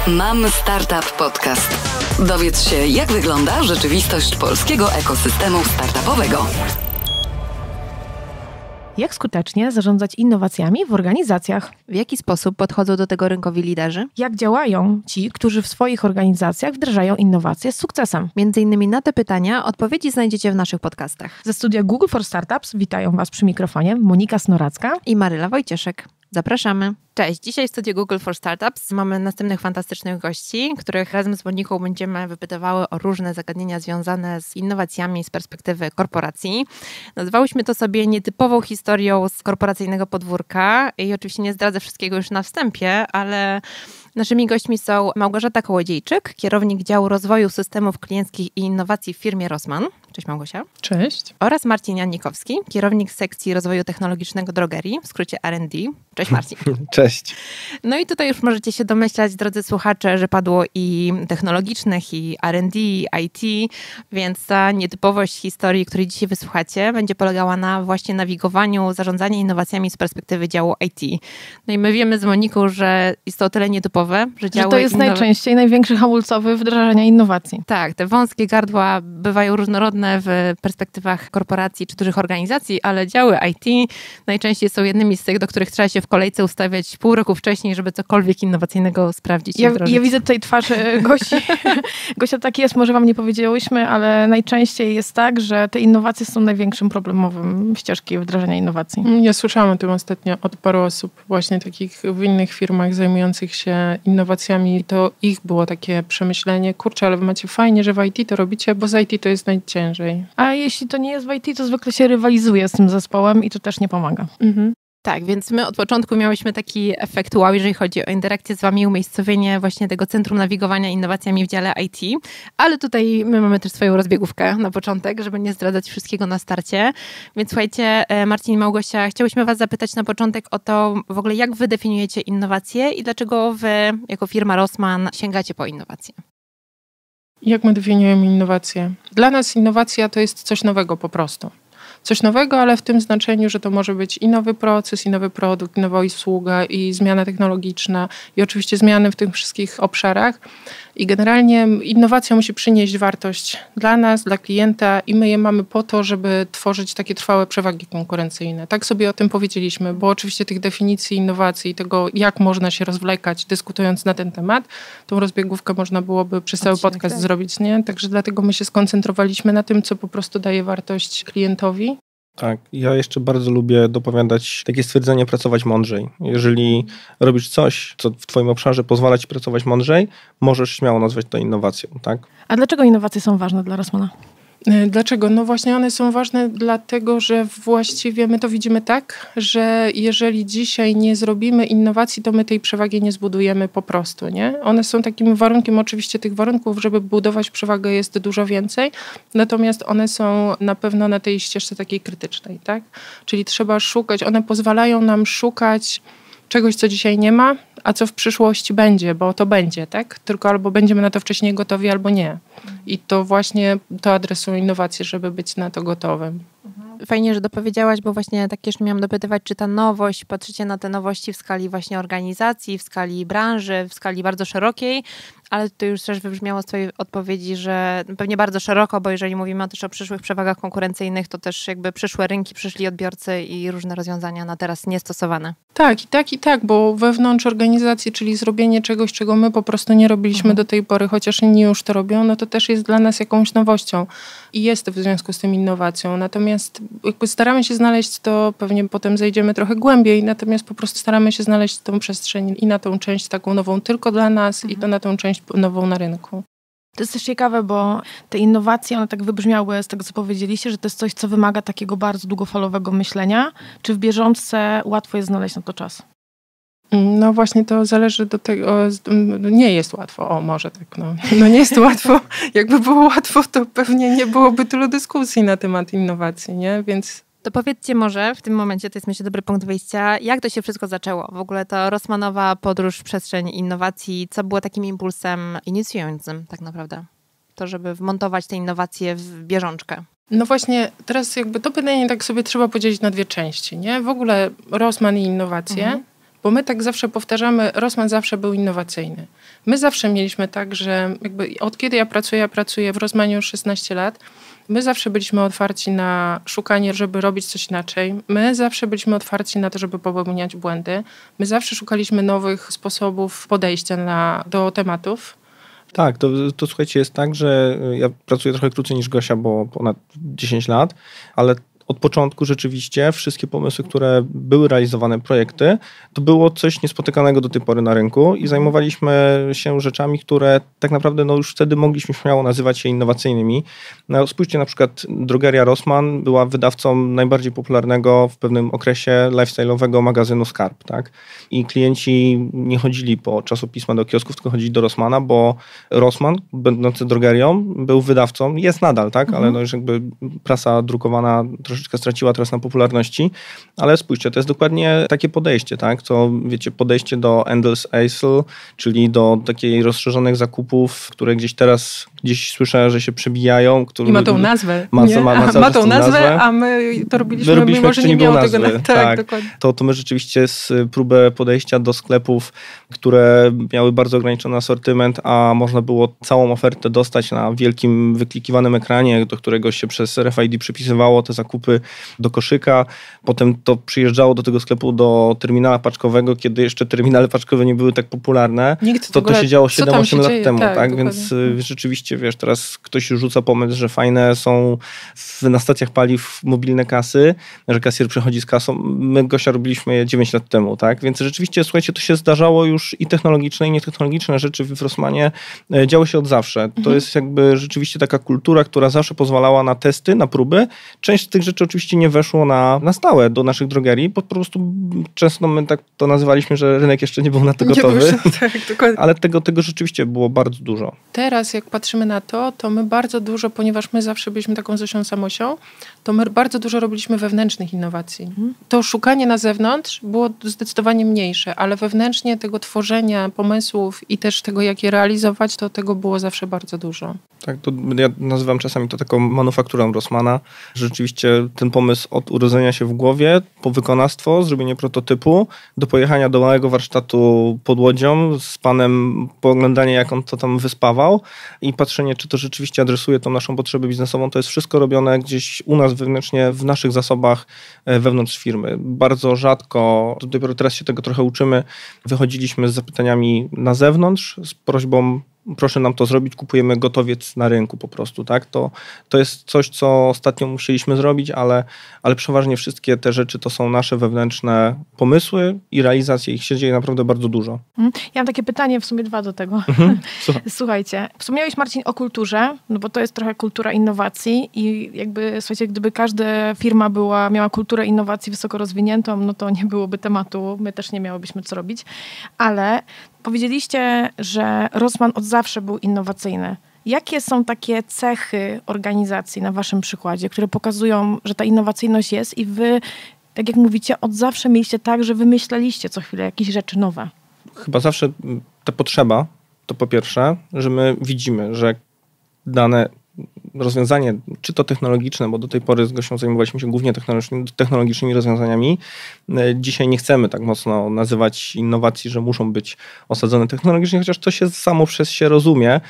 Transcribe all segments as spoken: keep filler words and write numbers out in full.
Mam Startup Podcast. Dowiedz się, jak wygląda rzeczywistość polskiego ekosystemu startupowego. Jak skutecznie zarządzać innowacjami w organizacjach? W jaki sposób podchodzą do tego rynkowi liderzy? Jak działają ci, którzy w swoich organizacjach wdrażają innowacje z sukcesem? Między innymi na te pytania odpowiedzi znajdziecie w naszych podcastach. Ze studia Google for Startups witają Was przy mikrofonie Monika Snoracka i Maryla Wojcieszek. Zapraszamy. Cześć, dzisiaj w studiu Google for Startups mamy następnych fantastycznych gości, których razem z Moniką będziemy wypytywały o różne zagadnienia związane z innowacjami z perspektywy korporacji. Nazwałyśmy to sobie nietypową historią z korporacyjnego podwórka i oczywiście nie zdradzę wszystkiego już na wstępie, ale naszymi gośćmi są Małgorzata Kołodziejczyk, kierownik działu rozwoju systemów klienckich i innowacji w firmie Rossmann. Cześć Małgosia. Cześć. Oraz Marcin Jannikowski, kierownik sekcji rozwoju technologicznego drogerii, w skrócie R and D. Cześć Marcin. Cześć. No i tutaj już możecie się domyślać, drodzy słuchacze, że padło i technologicznych, i R and D, i I T, więc ta nietypowość historii, której dzisiaj wysłuchacie, będzie polegała na właśnie nawigowaniu, zarządzaniu innowacjami z perspektywy działu I T. No i my wiemy z Moniką, że jest to o tyle nietypowe, że działy... Że to jest innow... najczęściej największy hamulcowy wdrażania innowacji. Tak, te wąskie gardła bywają różnorodne w perspektywach korporacji czy dużych organizacji, ale działy I T najczęściej są jednymi z tych, do których trzeba się w kolejce ustawiać pół roku wcześniej, żeby cokolwiek innowacyjnego sprawdzić. Ja, i ja widzę tutaj twarz Gosi. Gosia, tak jest, może wam nie powiedziałyśmy, ale najczęściej jest tak, że te innowacje są największym problemowym ścieżki wdrażania innowacji. Ja słyszałam o tym ostatnio od paru osób, właśnie takich w innych firmach zajmujących się innowacjami. To ich było takie przemyślenie, kurczę, ale wy macie fajnie, że w I T to robicie, bo z I T to jest najciężej. A jeśli to nie jest w I T, to zwykle się rywalizuje z tym zespołem i to też nie pomaga. Mhm. Tak, więc my od początku miałyśmy taki efekt wow, jeżeli chodzi o interakcję z wami, umiejscowienie właśnie tego Centrum Nawigowania Innowacjami w dziale I T, ale tutaj my mamy też swoją rozbiegówkę na początek, żeby nie zdradzać wszystkiego na starcie. Więc słuchajcie, Marcin i Małgosia, chciałyśmy was zapytać na początek o to w ogóle, jak wy definiujecie innowacje i dlaczego wy jako firma Rossmann sięgacie po innowacje? Jak my definiujemy innowacje? Dla nas innowacja to jest coś nowego po prostu. Coś nowego, ale w tym znaczeniu, że to może być i nowy proces, i nowy produkt, i nowa usługa, i zmiana technologiczna, i oczywiście zmiany w tych wszystkich obszarach. I generalnie innowacja musi przynieść wartość dla nas, dla klienta i my je mamy po to, żeby tworzyć takie trwałe przewagi konkurencyjne. Tak sobie o tym powiedzieliśmy, bo oczywiście tych definicji innowacji i tego, jak można się rozwlekać, dyskutując na ten temat, tą rozbiegówkę można byłoby przez cały Odcinek, podcast tak. zrobić, nie? Także dlatego my się skoncentrowaliśmy na tym, co po prostu daje wartość klientowi. Tak, ja jeszcze bardzo lubię dopowiadać takie stwierdzenie pracować mądrzej. Jeżeli robisz coś, co w twoim obszarze pozwala ci pracować mądrzej, możesz śmiało nazwać to innowacją, tak? A dlaczego innowacje są ważne dla Rossmanna? Dlaczego? No właśnie one są ważne dlatego, że właściwie my to widzimy tak, że jeżeli dzisiaj nie zrobimy innowacji, to my tej przewagi nie zbudujemy po prostu, nie? One są takim warunkiem, oczywiście tych warunków, żeby budować przewagę jest dużo więcej, natomiast one są na pewno na tej ścieżce takiej krytycznej, tak? Czyli trzeba szukać, one pozwalają nam szukać czegoś, co dzisiaj nie ma, a co w przyszłości będzie, bo to będzie, tak? Tylko albo będziemy na to wcześniej gotowi, albo nie. I to właśnie to adresują innowacje, żeby być na to gotowym. Fajnie, że dopowiedziałaś, bo właśnie tak jeszcze miałam dopytywać, czy ta nowość, patrzycie na te nowości w skali właśnie organizacji, w skali branży, w skali bardzo szerokiej, ale to już też wybrzmiało z twojej odpowiedzi, że pewnie bardzo szeroko, bo jeżeli mówimy też o przyszłych przewagach konkurencyjnych, to też jakby przyszłe rynki, przyszli odbiorcy i różne rozwiązania na teraz niestosowane. Tak, i tak, i tak, bo wewnątrz organizacji, czyli zrobienie czegoś, czego my po prostu nie robiliśmy mhm. do tej pory, chociaż inni już to robią, no to też jest dla nas jakąś nowością i jest w związku z tym innowacją. Natomiast jakby staramy się znaleźć to, pewnie potem zejdziemy trochę głębiej, natomiast po prostu staramy się znaleźć tą przestrzeń i na tą część taką nową tylko dla nas mhm. i to na tą część nową na rynku. To jest też ciekawe, bo te innowacje, one tak wybrzmiały z tego, co powiedzieliście, że to jest coś, co wymaga takiego bardzo długofalowego myślenia. Czy w bieżączce łatwo jest znaleźć na to czas? No właśnie to zależy do tego, nie jest łatwo, o może tak, no, no nie jest łatwo. Jakby było łatwo, to pewnie nie byłoby tylu dyskusji na temat innowacji, nie? Więc... To powiedzcie może w tym momencie, to jest myślę dobry punkt wyjścia, jak to się wszystko zaczęło? W ogóle to Rossmannowa podróż w przestrzeń innowacji, co było takim impulsem inicjującym tak naprawdę? To, żeby wmontować te innowacje w bieżączkę. No właśnie, teraz jakby to pytanie tak sobie trzeba podzielić na dwie części, nie? W ogóle Rossmann i innowacje, mhm. bo Bo my tak zawsze powtarzamy, Rossmann zawsze był innowacyjny. My zawsze mieliśmy tak, że jakby od kiedy ja pracuję, ja pracuję w Rossmanie już szesnaście lat, my zawsze byliśmy otwarci na szukanie, żeby robić coś inaczej. My zawsze byliśmy otwarci na to, żeby popełniać błędy. My zawsze szukaliśmy nowych sposobów podejścia na, do tematów. Tak, to, to słuchajcie, jest tak, że ja pracuję trochę krócej niż Gosia, bo ponad dziesięć lat, ale od początku rzeczywiście wszystkie pomysły, które były realizowane, projekty, to było coś niespotykanego do tej pory na rynku i zajmowaliśmy się rzeczami, które tak naprawdę no już wtedy mogliśmy śmiało nazywać się innowacyjnymi. No, spójrzcie, na przykład drogeria Rossmann była wydawcą najbardziej popularnego w pewnym okresie lifestyle'owego magazynu Skarb, tak? I klienci nie chodzili po czasopisma do kiosków, tylko chodzili do Rossmana, bo Rossmann, będący drogerią, był wydawcą, jest nadal, tak? Ale no już jakby prasa drukowana troszeczkę straciła teraz na popularności, ale spójrzcie, to jest dokładnie takie podejście, tak? To, wiecie, podejście do Endless Aisle, czyli do takiej rozszerzonych zakupów, które gdzieś teraz, gdzieś słyszę, że się przebijają. Które, I ma tą nazwę. Ma, ma, ma, ma, ma tą nazwę, nazwę, a my to robiliśmy, my robiliśmy mimo że nie, nie było miało nazwy. tego. Tak, tak. dokładnie. To, to my rzeczywiście z próbę podejścia do sklepów, które miały bardzo ograniczony asortyment, a można było całą ofertę dostać na wielkim wyklikiwanym ekranie, do którego się przez R F I D przypisywało te zakupy do koszyka. Potem to przyjeżdżało do tego sklepu, do terminala paczkowego, kiedy jeszcze terminale paczkowe nie były tak popularne. Nikt to to się działo siedem osiem lat dzieje? temu, tak? tak? Więc y, rzeczywiście, wiesz, teraz ktoś rzuca pomysł, że fajne są w, na stacjach paliw mobilne kasy, że kasjer przychodzi z kasą. My, Gosia, robiliśmy je dziewięć lat temu, tak? Więc rzeczywiście, słuchajcie, to się zdarzało już i technologiczne, i nietechnologiczne rzeczy w Rossmanie e, działy się od zawsze. Mhm. To jest jakby rzeczywiście taka kultura, która zawsze pozwalała na testy, na próby. Część z tych rzeczy oczywiście nie weszło na, na stałe do naszych drogerii, bo po prostu często my tak to nazywaliśmy, że rynek jeszcze nie był na to nie gotowy. Był, tak, dokładnie. Ale tego, tego rzeczywiście było bardzo dużo. Teraz jak patrzymy na to, to my bardzo dużo, ponieważ my zawsze byliśmy taką Zosią Samosią, to my bardzo dużo robiliśmy wewnętrznych innowacji. Mhm. To szukanie na zewnątrz było zdecydowanie mniejsze, ale wewnętrznie tego tworzenia pomysłów i też tego, jak je realizować, to tego było zawsze bardzo dużo. Tak, to ja nazywam czasami to taką manufakturą Rossmana. Rzeczywiście ten pomysł od urodzenia się w głowie, po wykonawstwo, zrobienie prototypu, do pojechania do małego warsztatu pod Łodzią z panem, pooglądanie jak on to tam wyspawał i patrzenie, czy to rzeczywiście adresuje tą naszą potrzebę biznesową. To jest wszystko robione gdzieś u nas wewnętrznie, w naszych zasobach wewnątrz firmy. Bardzo rzadko, dopiero teraz się tego trochę uczymy, wychodziliśmy z zapytaniami na zewnątrz, z prośbą, proszę nam to zrobić, kupujemy gotowiec na rynku po prostu, tak? To, to jest coś, co ostatnio musieliśmy zrobić, ale, ale przeważnie wszystkie te rzeczy to są nasze wewnętrzne pomysły i realizacje ich się dzieje naprawdę bardzo dużo. Ja mam takie pytanie, w sumie dwa do tego. Mhm. Słuchajcie, wspomniałeś, Marcin, o kulturze, no bo to jest trochę kultura innowacji i jakby, słuchajcie, gdyby każda firma była, miała kulturę innowacji wysoko rozwiniętą, no to nie byłoby tematu, my też nie miałybyśmy co robić, ale powiedzieliście, że Rossmann od zawsze był innowacyjny. Jakie są takie cechy organizacji na waszym przykładzie, które pokazują, że ta innowacyjność jest i wy, tak jak mówicie, od zawsze mieliście tak, że wymyślaliście co chwilę jakieś rzeczy nowe? Chyba zawsze ta potrzeba, to po pierwsze, że my widzimy, że dane rozwiązanie, czy to technologiczne, bo do tej pory z Gosią zajmowaliśmy się głównie technologicznymi, technologicznymi rozwiązaniami. Dzisiaj nie chcemy tak mocno nazywać innowacji, że muszą być osadzone technologicznie, chociaż to się samo przez się rozumie.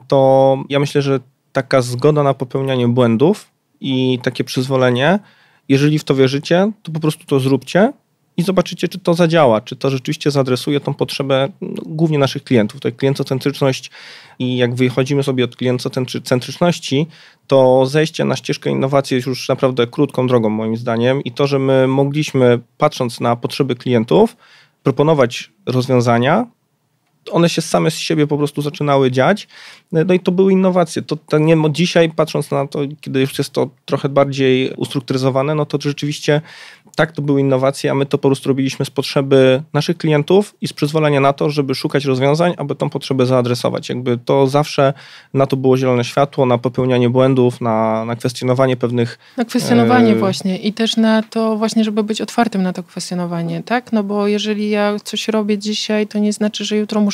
To ja myślę, że taka zgoda na popełnianie błędów i takie przyzwolenie, jeżeli w to wierzycie, to po prostu to zróbcie i zobaczycie, czy to zadziała, czy to rzeczywiście zaadresuje tą potrzebę no, głównie naszych klientów. To jest klientocentryczność i jak wychodzimy sobie od klientocentryczności, to zejście na ścieżkę innowacji jest już naprawdę krótką drogą moim zdaniem i to, że my mogliśmy, patrząc na potrzeby klientów, proponować rozwiązania, one się same z siebie po prostu zaczynały dziać. No i to były innowacje. To, to nie, dzisiaj, patrząc na to, kiedy już jest to trochę bardziej ustrukturyzowane, no to rzeczywiście tak, to były innowacje, a my to po prostu robiliśmy z potrzeby naszych klientów i z przyzwolenia na to, żeby szukać rozwiązań, aby tą potrzebę zaadresować. Jakby to zawsze na to było zielone światło, na popełnianie błędów, na, na kwestionowanie pewnych... Na kwestionowanie e... właśnie i też na to właśnie, żeby być otwartym na to kwestionowanie, tak? No bo jeżeli ja coś robię dzisiaj, to nie znaczy, że jutro muszę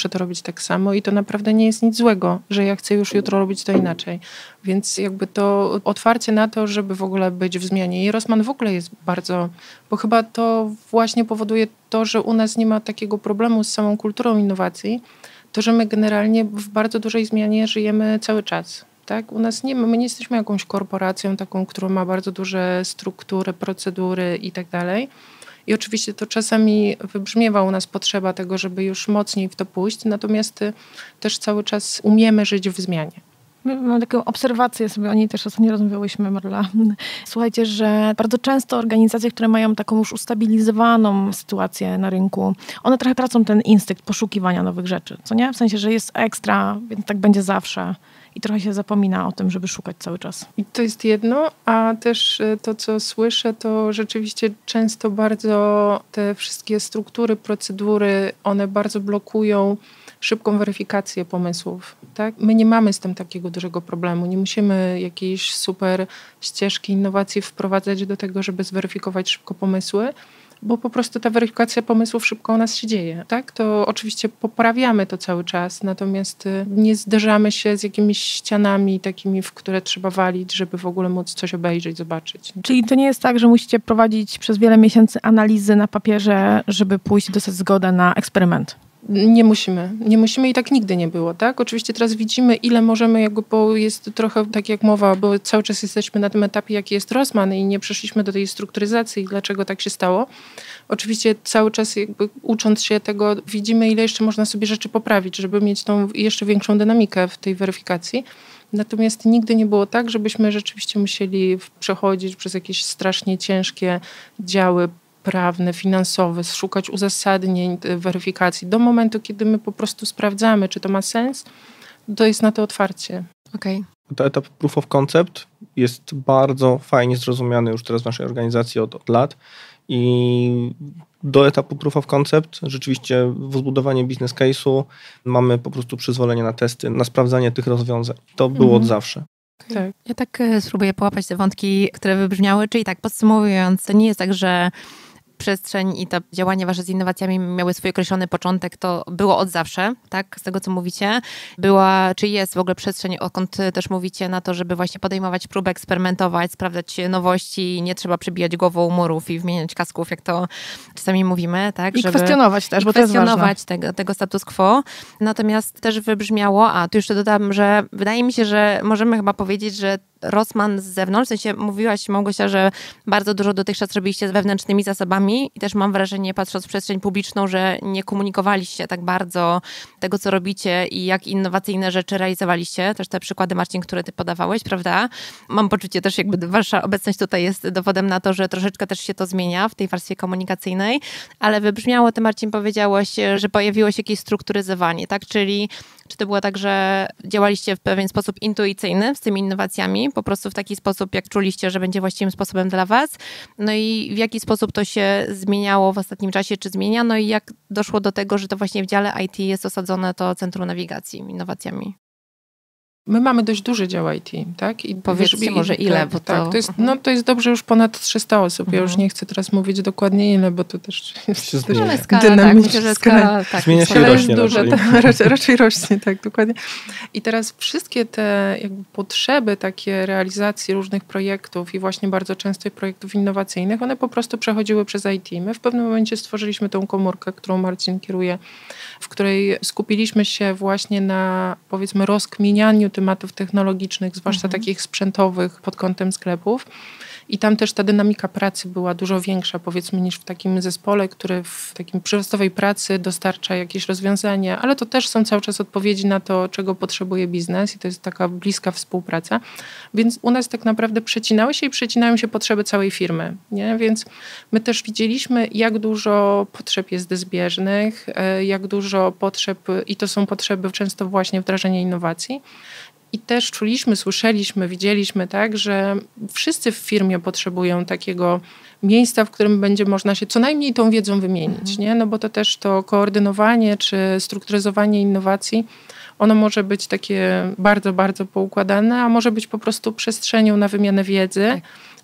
muszę to robić tak samo i to naprawdę nie jest nic złego, że ja chcę już jutro robić to inaczej. Więc jakby to otwarcie na to, żeby w ogóle być w zmianie. I Rossmann w ogóle jest bardzo, bo chyba to właśnie powoduje to, że u nas nie ma takiego problemu z samą kulturą innowacji, to, że my generalnie w bardzo dużej zmianie żyjemy cały czas. Tak? U nas nie, my nie jesteśmy jakąś korporacją taką, która ma bardzo duże struktury, procedury i tak dalej. I oczywiście to czasami wybrzmiewa u nas potrzeba tego, żeby już mocniej w to pójść, natomiast też cały czas umiemy żyć w zmianie. Mam taką obserwację sobie, o niej też ostatnio rozmawiałyśmy, Marla. Słuchajcie, że bardzo często organizacje, które mają taką już ustabilizowaną sytuację na rynku, one trochę tracą ten instynkt poszukiwania nowych rzeczy, co nie? W sensie, że jest ekstra, więc tak będzie zawsze. I trochę się zapomina o tym, żeby szukać cały czas. I to jest jedno, a też to, co słyszę, to rzeczywiście często bardzo te wszystkie struktury, procedury, one bardzo blokują szybką weryfikację pomysłów. Tak? My nie mamy z tym takiego dużego problemu. Nie musimy jakiejś super ścieżki innowacji wprowadzać do tego, żeby zweryfikować szybko pomysły, bo po prostu ta weryfikacja pomysłów szybko u nas się dzieje. Tak? To oczywiście poprawiamy to cały czas, natomiast nie zderzamy się z jakimiś ścianami takimi, w które trzeba walić, żeby w ogóle móc coś obejrzeć, zobaczyć. Czyli to nie jest tak, że musicie prowadzić przez wiele miesięcy analizy na papierze, żeby pójść i dostać zgodę na eksperyment? Nie musimy. Nie musimy i tak nigdy nie było, tak? Oczywiście teraz widzimy, ile możemy, jakby, bo jest trochę tak jak mowa, bo cały czas jesteśmy na tym etapie, jaki jest Rossmann i nie przeszliśmy do tej strukturyzacji i dlaczego tak się stało. Oczywiście cały czas jakby ucząc się tego, widzimy, ile jeszcze można sobie rzeczy poprawić, żeby mieć tą jeszcze większą dynamikę w tej weryfikacji. Natomiast nigdy nie było tak, żebyśmy rzeczywiście musieli przechodzić przez jakieś strasznie ciężkie działy prawne, finansowe, szukać uzasadnień, weryfikacji. Do momentu, kiedy my po prostu sprawdzamy, czy to ma sens, to jest na to otwarcie. Okej. To etap proof of concept jest bardzo fajnie zrozumiany już teraz w naszej organizacji od, od lat i do etapu proof of concept rzeczywiście w zbudowanie business case'u mamy po prostu przyzwolenie na testy, na sprawdzanie tych rozwiązań. To było mhm. od zawsze. Tak. Ja tak spróbuję połapać te wątki, które wybrzmiały, czyli tak podsumowując, to nie jest tak, że przestrzeń i to działanie wasze z innowacjami miały swój określony początek, to było od zawsze, tak, z tego co mówicie. Była, czy jest w ogóle przestrzeń, odkąd też mówicie na to, żeby właśnie podejmować próbę, eksperymentować, sprawdzać nowości, nie trzeba przybijać głową murów i wymieniać kasków, jak to czasami mówimy, tak. I żeby, kwestionować też, i bo to jest ważne. kwestionować tego, tego status quo. Natomiast też wybrzmiało, a tu jeszcze dodam, że wydaje mi się, że możemy chyba powiedzieć, że Rossmann z zewnątrz, w sensie mówiłaś, Małgosia, że bardzo dużo dotychczas robiliście z wewnętrznymi zasobami i też mam wrażenie, patrząc w przestrzeń publiczną, że nie komunikowaliście tak bardzo tego, co robicie i jak innowacyjne rzeczy realizowaliście. Też te przykłady, Marcin, które ty podawałeś, prawda? Mam poczucie też, jakby wasza obecność tutaj jest dowodem na to, że troszeczkę też się to zmienia w tej warstwie komunikacyjnej, ale wybrzmiało, ty, Marcin, powiedziałeś, że pojawiło się jakieś strukturyzowanie, tak? Czyli czy to było tak, że działaliście w pewien sposób intuicyjny z tymi innowacjami, po prostu w taki sposób, jak czuliście, że będzie właściwym sposobem dla was? No i w jaki sposób to się zmieniało w ostatnim czasie, czy zmienia? No i jak doszło do tego, że to właśnie w dziale I T jest osadzone to Centrum Nawigacji innowacjami? My mamy dość duży dział I T, tak? I Powiedzcie wiesz, może ile, tak, bo to... Tak, to jest, no to jest dobrze już ponad trzysta osób. Mhm. Ja już nie chcę teraz mówić dokładnie ile, bo to też jest się też ale skala, dynamiczna. Tak, myślę, że skala, tak, zmienia się skala i jest rośnie duża, raczej. tak, raczej, raczej rośnie, tak, dokładnie. I teraz wszystkie te jakby potrzeby takie realizacji różnych projektów i właśnie bardzo często projektów innowacyjnych, one po prostu przechodziły przez I T. My w pewnym momencie stworzyliśmy tą komórkę, którą Marcin kieruje, w której skupiliśmy się właśnie na, powiedzmy, rozkminianiu tematów technologicznych, zwłaszcza mhm. takich sprzętowych pod kątem sklepów. I tam też ta dynamika pracy była dużo większa, powiedzmy, niż w takim zespole, który w takim przyrostowej pracy dostarcza jakieś rozwiązania, ale to też są cały czas odpowiedzi na to, czego potrzebuje biznes i to jest taka bliska współpraca. Więc u nas tak naprawdę przecinały się i przecinają się potrzeby całej firmy, nie? Więc my też widzieliśmy, jak dużo potrzeb jest zbieżnych, jak dużo potrzeb, i to są potrzeby często właśnie wdrażania innowacji. I też czuliśmy, słyszeliśmy, widzieliśmy, tak, że wszyscy w firmie potrzebują takiego miejsca, w którym będzie można się co najmniej tą wiedzą wymienić, mhm. nie? No bo to też to koordynowanie czy strukturyzowanie innowacji, ono może być takie bardzo, bardzo poukładane, a może być po prostu przestrzenią na wymianę wiedzy. Tak.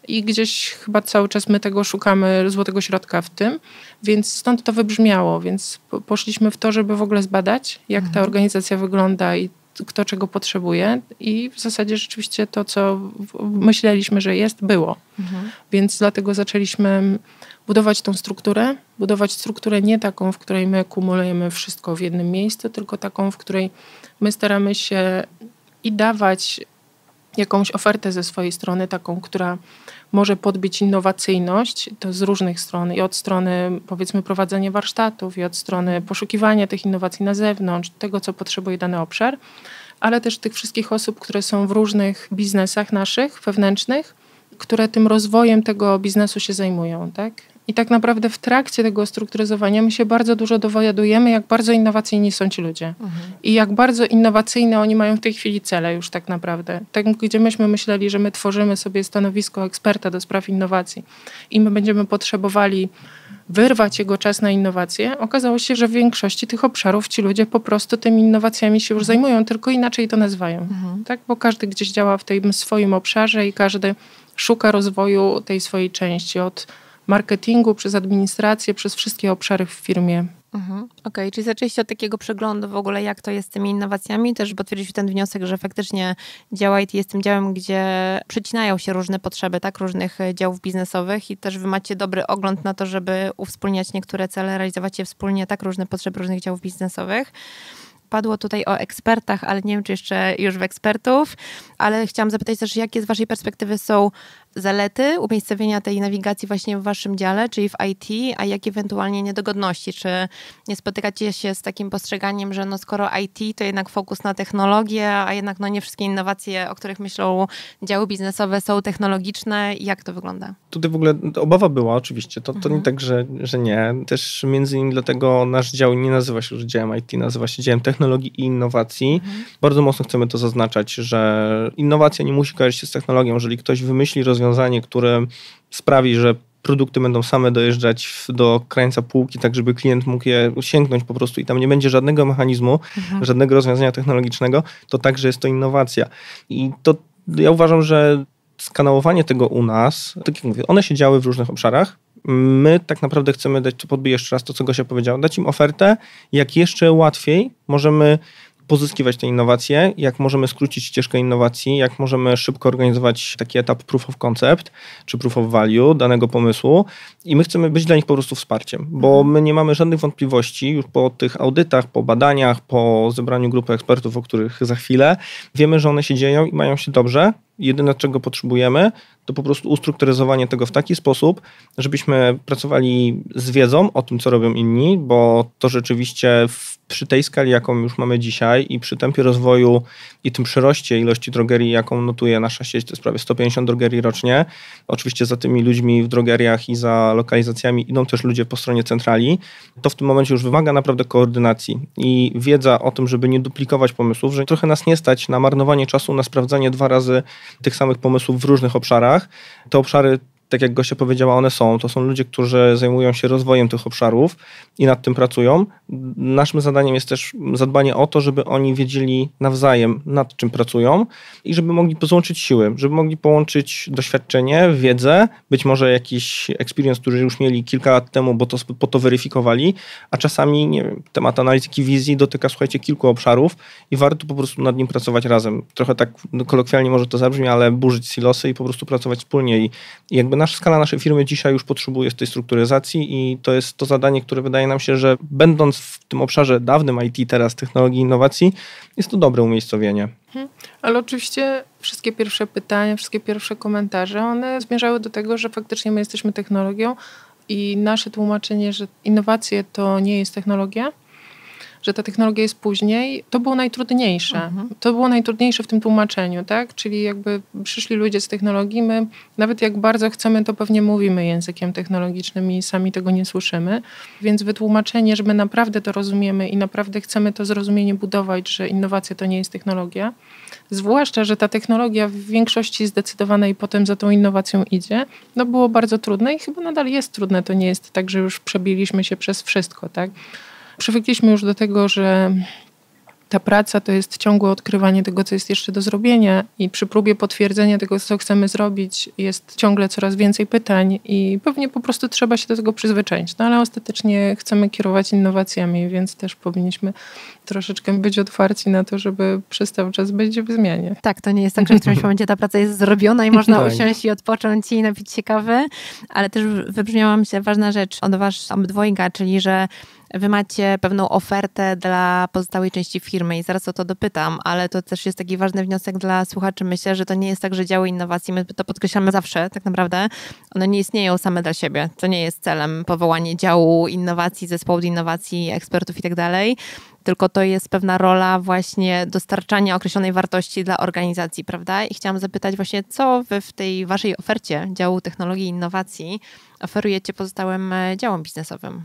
i gdzieś chyba cały czas my tego szukamy, złotego środka w tym, więc stąd to wybrzmiało, więc poszliśmy w to, żeby w ogóle zbadać, jak ta organizacja wygląda i kto czego potrzebuje i w zasadzie rzeczywiście to, co myśleliśmy, że jest, było. Mhm. Więc dlatego zaczęliśmy budować tą strukturę, budować strukturę nie taką, w której my kumulujemy wszystko w jednym miejscu, tylko taką, w której my staramy się i dawać jakąś ofertę ze swojej strony, taką, która może podbić innowacyjność, to z różnych stron, i od strony powiedzmy prowadzenia warsztatów, i od strony poszukiwania tych innowacji na zewnątrz, tego, co potrzebuje dany obszar, ale też tych wszystkich osób, które są w różnych biznesach naszych, wewnętrznych, które tym rozwojem tego biznesu się zajmują, tak? I tak naprawdę w trakcie tego strukturyzowania my się bardzo dużo dowiadujemy, jak bardzo innowacyjni są ci ludzie. Mhm. I jak bardzo innowacyjne oni mają w tej chwili cele już tak naprawdę. Tak, gdzie myśmy myśleli, że my tworzymy sobie stanowisko eksperta do spraw innowacji i my będziemy potrzebowali wyrwać jego czas na innowacje, okazało się, że w większości tych obszarów ci ludzie po prostu tymi innowacjami się już zajmują, tylko inaczej to nazywają. Mhm. Tak? Bo każdy gdzieś działa w tym swoim obszarze i każdy szuka rozwoju tej swojej części od marketingu, przez administrację, przez wszystkie obszary w firmie. Mhm. Okej, okay, czyli zaczęliście od takiego przeglądu w ogóle, jak to jest z tymi innowacjami, też potwierdziliście ten wniosek, że faktycznie dział I T jest tym działem, gdzie przecinają się różne potrzeby, tak, różnych działów biznesowych i też wy macie dobry ogląd na to, żeby uwspólniać niektóre cele, realizować je wspólnie, tak, różne potrzeby różnych działów biznesowych. Padło tutaj o ekspertach, ale nie wiem, czy jeszcze już w ekspertów, ale chciałam zapytać też, jakie z waszej perspektywy są zalety umiejscowienia tej nawigacji właśnie w waszym dziale, czyli w I T, a jakie ewentualnie niedogodności? Czy nie spotykacie się z takim postrzeganiem, że no skoro I T to jednak fokus na technologię, a jednak no nie wszystkie innowacje, o których myślą działy biznesowe, są technologiczne? Jak to wygląda? Tutaj w ogóle obawa była oczywiście. To, to Mhm. nie tak, że, że nie. Też między innymi dlatego nasz dział nie nazywa się już działem I T, nazywa się działem technologii i innowacji. Mhm. Bardzo mocno chcemy to zaznaczać, że innowacja nie musi kojarzyć się z technologią. Jeżeli ktoś wymyśli rozwiązanie, które sprawi, że produkty będą same dojeżdżać do krańca półki, tak żeby klient mógł je sięgnąć po prostu i tam nie będzie żadnego mechanizmu, mhm. żadnego rozwiązania technologicznego, to także jest to innowacja. I to ja uważam, że skanałowanie tego u nas, tak jak mówię, one się działy w różnych obszarach. My tak naprawdę chcemy dać, to podbiję jeszcze raz to, co Gosia powiedziała, dać im ofertę, jak jeszcze łatwiej możemy pozyskiwać te innowacje, jak możemy skrócić ścieżkę innowacji, jak możemy szybko organizować taki etap proof of concept, czy proof of value danego pomysłu i my chcemy być dla nich po prostu wsparciem, bo my nie mamy żadnych wątpliwości już po tych audytach, po badaniach, po zebraniu grupy ekspertów, o których za chwilę, wiemy, że one się dzieją i mają się dobrze. Jedyne, czego potrzebujemy, to po prostu ustrukturyzowanie tego w taki sposób, żebyśmy pracowali z wiedzą o tym, co robią inni, bo to rzeczywiście w, przy tej skali, jaką już mamy dzisiaj i przy tempie rozwoju i tym przyroście ilości drogerii, jaką notuje nasza sieć, to jest prawie sto pięćdziesiąt drogerii rocznie. Oczywiście za tymi ludźmi w drogeriach i za lokalizacjami idą też ludzie po stronie centrali. To w tym momencie już wymaga naprawdę koordynacji i wiedza o tym, żeby nie duplikować pomysłów, że trochę nas nie stać na marnowanie czasu, na sprawdzanie dwa razy tych samych pomysłów w różnych obszarach. Te obszary, tak jak Gosia powiedziała, one są. To są ludzie, którzy zajmują się rozwojem tych obszarów i nad tym pracują. Naszym zadaniem jest też zadbanie o to, żeby oni wiedzieli nawzajem, nad czym pracują i żeby mogli złączyć siły, żeby mogli połączyć doświadczenie, wiedzę, być może jakiś experience, który już mieli kilka lat temu, bo to, po to weryfikowali, a czasami, nie wiem, temat analityki wizji dotyka, słuchajcie, kilku obszarów i warto po prostu nad nim pracować razem. Trochę tak kolokwialnie może to zabrzmi, ale burzyć silosy i po prostu pracować wspólnie i, i jakby nasza skala naszej firmy dzisiaj już potrzebuje tej strukturyzacji i to jest to zadanie, które wydaje nam się, że będąc w tym obszarze dawnym I T, teraz technologii i innowacji, jest to dobre umiejscowienie. Hmm. Ale oczywiście wszystkie pierwsze pytania, wszystkie pierwsze komentarze, one zmierzały do tego, że faktycznie my jesteśmy technologią i nasze tłumaczenie, że innowacje to nie jest technologia, że ta technologia jest później, to było najtrudniejsze. Mhm. To było najtrudniejsze w tym tłumaczeniu, tak? Czyli jakby przyszli ludzie z technologii, my nawet jak bardzo chcemy, to pewnie mówimy językiem technologicznym i sami tego nie słyszymy. Więc wytłumaczenie, że my naprawdę to rozumiemy i naprawdę chcemy to zrozumienie budować, że innowacja to nie jest technologia. Zwłaszcza, że ta technologia w większości zdecydowanej potem za tą innowacją idzie, no było bardzo trudne i chyba nadal jest trudne. To nie jest tak, że już przebiliśmy się przez wszystko, tak? Przywykliśmy już do tego, że ta praca to jest ciągłe odkrywanie tego, co jest jeszcze do zrobienia i przy próbie potwierdzenia tego, co chcemy zrobić, jest ciągle coraz więcej pytań i pewnie po prostu trzeba się do tego przyzwyczaić. No ale ostatecznie chcemy kierować innowacjami, więc też powinniśmy troszeczkę być otwarci na to, żeby przez cały czas być w zmianie. Tak, to nie jest tak, że w którymś momencie ta praca jest zrobiona i można Tak. usiąść i odpocząć i napić się kawy, ale też wybrzmiała mi się ważna rzecz od was obydwojga, czyli że wy macie pewną ofertę dla pozostałej części firmy i zaraz o to dopytam, ale to też jest taki ważny wniosek dla słuchaczy. Myślę, że to nie jest tak, że działy innowacji, my to podkreślamy zawsze, tak naprawdę, one nie istnieją same dla siebie. To nie jest celem powołanie działu innowacji, zespołu innowacji, ekspertów i tak dalej, tylko to jest pewna rola właśnie dostarczania określonej wartości dla organizacji, prawda? I chciałam zapytać właśnie, co wy w tej waszej ofercie działu technologii i innowacji oferujecie pozostałym działom biznesowym?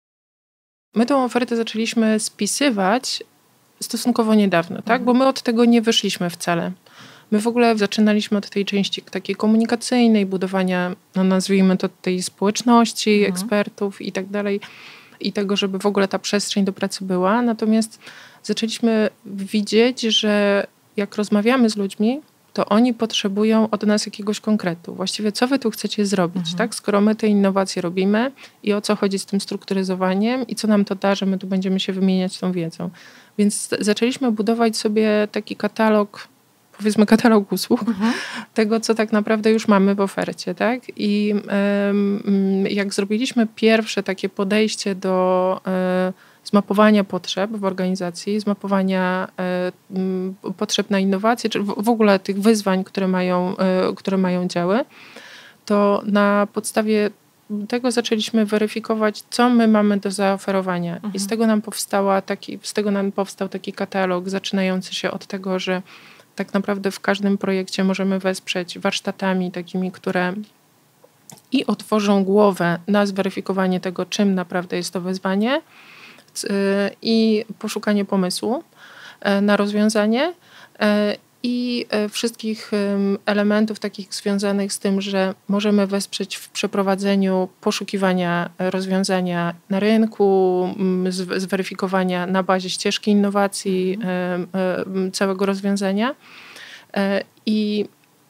My tą ofertę zaczęliśmy spisywać stosunkowo niedawno, tak? Bo my od tego nie wyszliśmy wcale. My w ogóle zaczynaliśmy od tej części takiej komunikacyjnej, budowania, no nazwijmy to tej społeczności, mhm. ekspertów i tak dalej. I tego, żeby w ogóle ta przestrzeń do pracy była. Natomiast zaczęliśmy widzieć, że jak rozmawiamy z ludźmi, to oni potrzebują od nas jakiegoś konkretu. Właściwie co wy tu chcecie zrobić, mhm. tak? Skoro my te innowacje robimy i o co chodzi z tym strukturyzowaniem i co nam to da, że my tu będziemy się wymieniać tą wiedzą. Więc zaczęliśmy budować sobie taki katalog, powiedzmy katalog usług, mhm. tego, co tak naprawdę już mamy w ofercie, tak? I um, jak zrobiliśmy pierwsze takie podejście do um, zmapowania potrzeb w organizacji, zmapowania y, potrzeb na innowacje, czy w, w ogóle tych wyzwań, które mają, y, które mają działy, to na podstawie tego zaczęliśmy weryfikować, co my mamy do zaoferowania. Mhm. I z tego nam powstała taki, z tego nam powstał taki katalog zaczynający się od tego, że tak naprawdę w każdym projekcie możemy wesprzeć warsztatami takimi, które i otworzą głowę na zweryfikowanie tego, czym naprawdę jest to wyzwanie, i poszukanie pomysłu na rozwiązanie i wszystkich elementów takich związanych z tym, że możemy wesprzeć w przeprowadzeniu poszukiwania rozwiązania na rynku, zweryfikowania na bazie ścieżki innowacji całego rozwiązania i,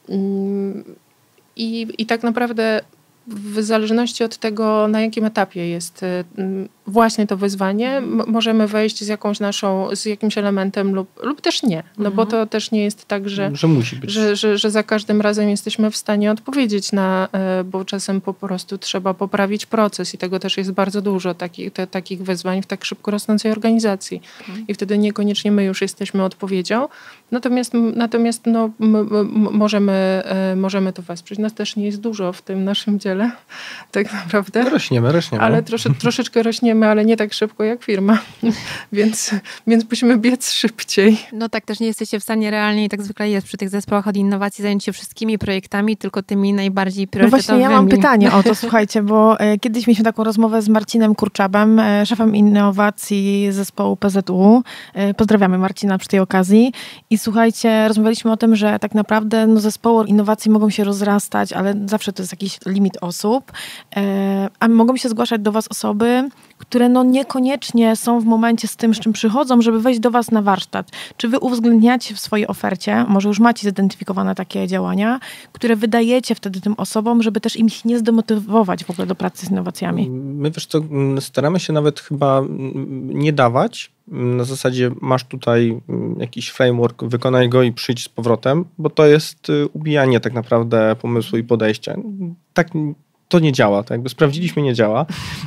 i, i tak naprawdę w zależności od tego, na jakim etapie jest właśnie to wyzwanie, m- możemy wejść z jakąś naszą, z jakimś elementem lub, lub też nie. No mhm. bo to też nie jest tak, że, że, musi być. Że, że, że za każdym razem jesteśmy w stanie odpowiedzieć na, bo czasem po prostu trzeba poprawić proces i tego też jest bardzo dużo, takich, te, takich wyzwań w tak szybko rosnącej organizacji. Mhm. I wtedy niekoniecznie my już jesteśmy odpowiedzią. Natomiast, natomiast no, m- m- możemy, możemy to wesprzeć. Nas też nie jest dużo w tym naszym dziele, tak naprawdę. No rośniemy, rośniemy. Ale trosze, troszeczkę rośniemy, ale nie tak szybko jak firma, więc, więc musimy biec szybciej. No tak, też nie jesteście w stanie realnie, i tak zwykle jest przy tych zespołach od innowacji, zająć się wszystkimi projektami, tylko tymi najbardziej priorytetowymi. No właśnie, ja mam pytanie o to, słuchajcie, bo e, kiedyś mieliśmy taką rozmowę z Marcinem Kurczabem, e, szefem innowacji zespołu P Z U. E, pozdrawiamy Marcina przy tej okazji. I słuchajcie, rozmawialiśmy o tym, że tak naprawdę no, zespoły innowacji mogą się rozrastać, ale zawsze to jest jakiś limit osób, e, a mogą się zgłaszać do was osoby, które no niekoniecznie są w momencie z tym, z czym przychodzą, żeby wejść do was na warsztat. Czy wy uwzględniacie w swojej ofercie, może już macie zidentyfikowane takie działania, które wydajecie wtedy tym osobom, żeby też im się nie zdemotywować w ogóle do pracy z innowacjami? My wiesz co, staramy się nawet chyba nie dawać. Na zasadzie masz tutaj jakiś framework, wykonaj go i przyjdź z powrotem, bo to jest ubijanie tak naprawdę pomysłu i podejścia. Tak to nie działa, tak jakby sprawdziliśmy, nie działa.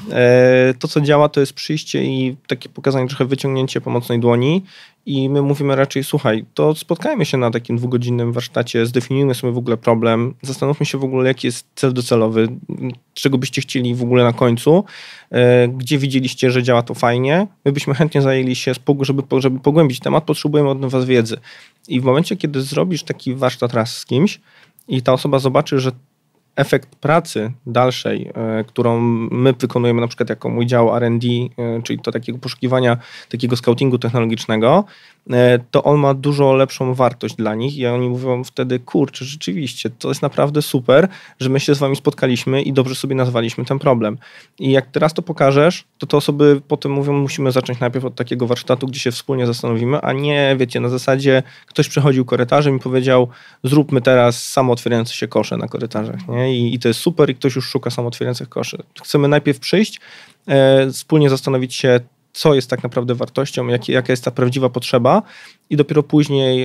E, to, co działa, to jest przyjście i takie pokazanie, trochę wyciągnięcie pomocnej dłoni i my mówimy raczej, słuchaj, to spotkajmy się na takim dwugodzinnym warsztacie, zdefiniujmy sobie w ogóle problem, zastanówmy się w ogóle, jaki jest cel docelowy, czego byście chcieli w ogóle na końcu, e, gdzie widzieliście, że działa to fajnie. My byśmy chętnie zajęli się, żeby, żeby pogłębić temat, potrzebujemy od was wiedzy. I w momencie, kiedy zrobisz taki warsztat raz z kimś i ta osoba zobaczy, że efekt pracy dalszej, y, którą my wykonujemy na przykład jako mój dział R and D, y, czyli to takiego poszukiwania, takiego scoutingu technologicznego, y, to on ma dużo lepszą wartość dla nich i oni mówią wtedy, kurczę, rzeczywiście, to jest naprawdę super, że my się z wami spotkaliśmy i dobrze sobie nazwaliśmy ten problem. I jak teraz to pokażesz, to te osoby potem mówią, musimy zacząć najpierw od takiego warsztatu, gdzie się wspólnie zastanowimy, a nie, wiecie, na zasadzie ktoś przechodził korytarzem i powiedział, zróbmy teraz samootwierające się kosze na korytarzach, nie? I, i to jest super i ktoś już szuka samootwierających koszy. Chcemy najpierw przyjść, e, wspólnie zastanowić się, co jest tak naprawdę wartością, jak, jaka jest ta prawdziwa potrzeba i dopiero później e,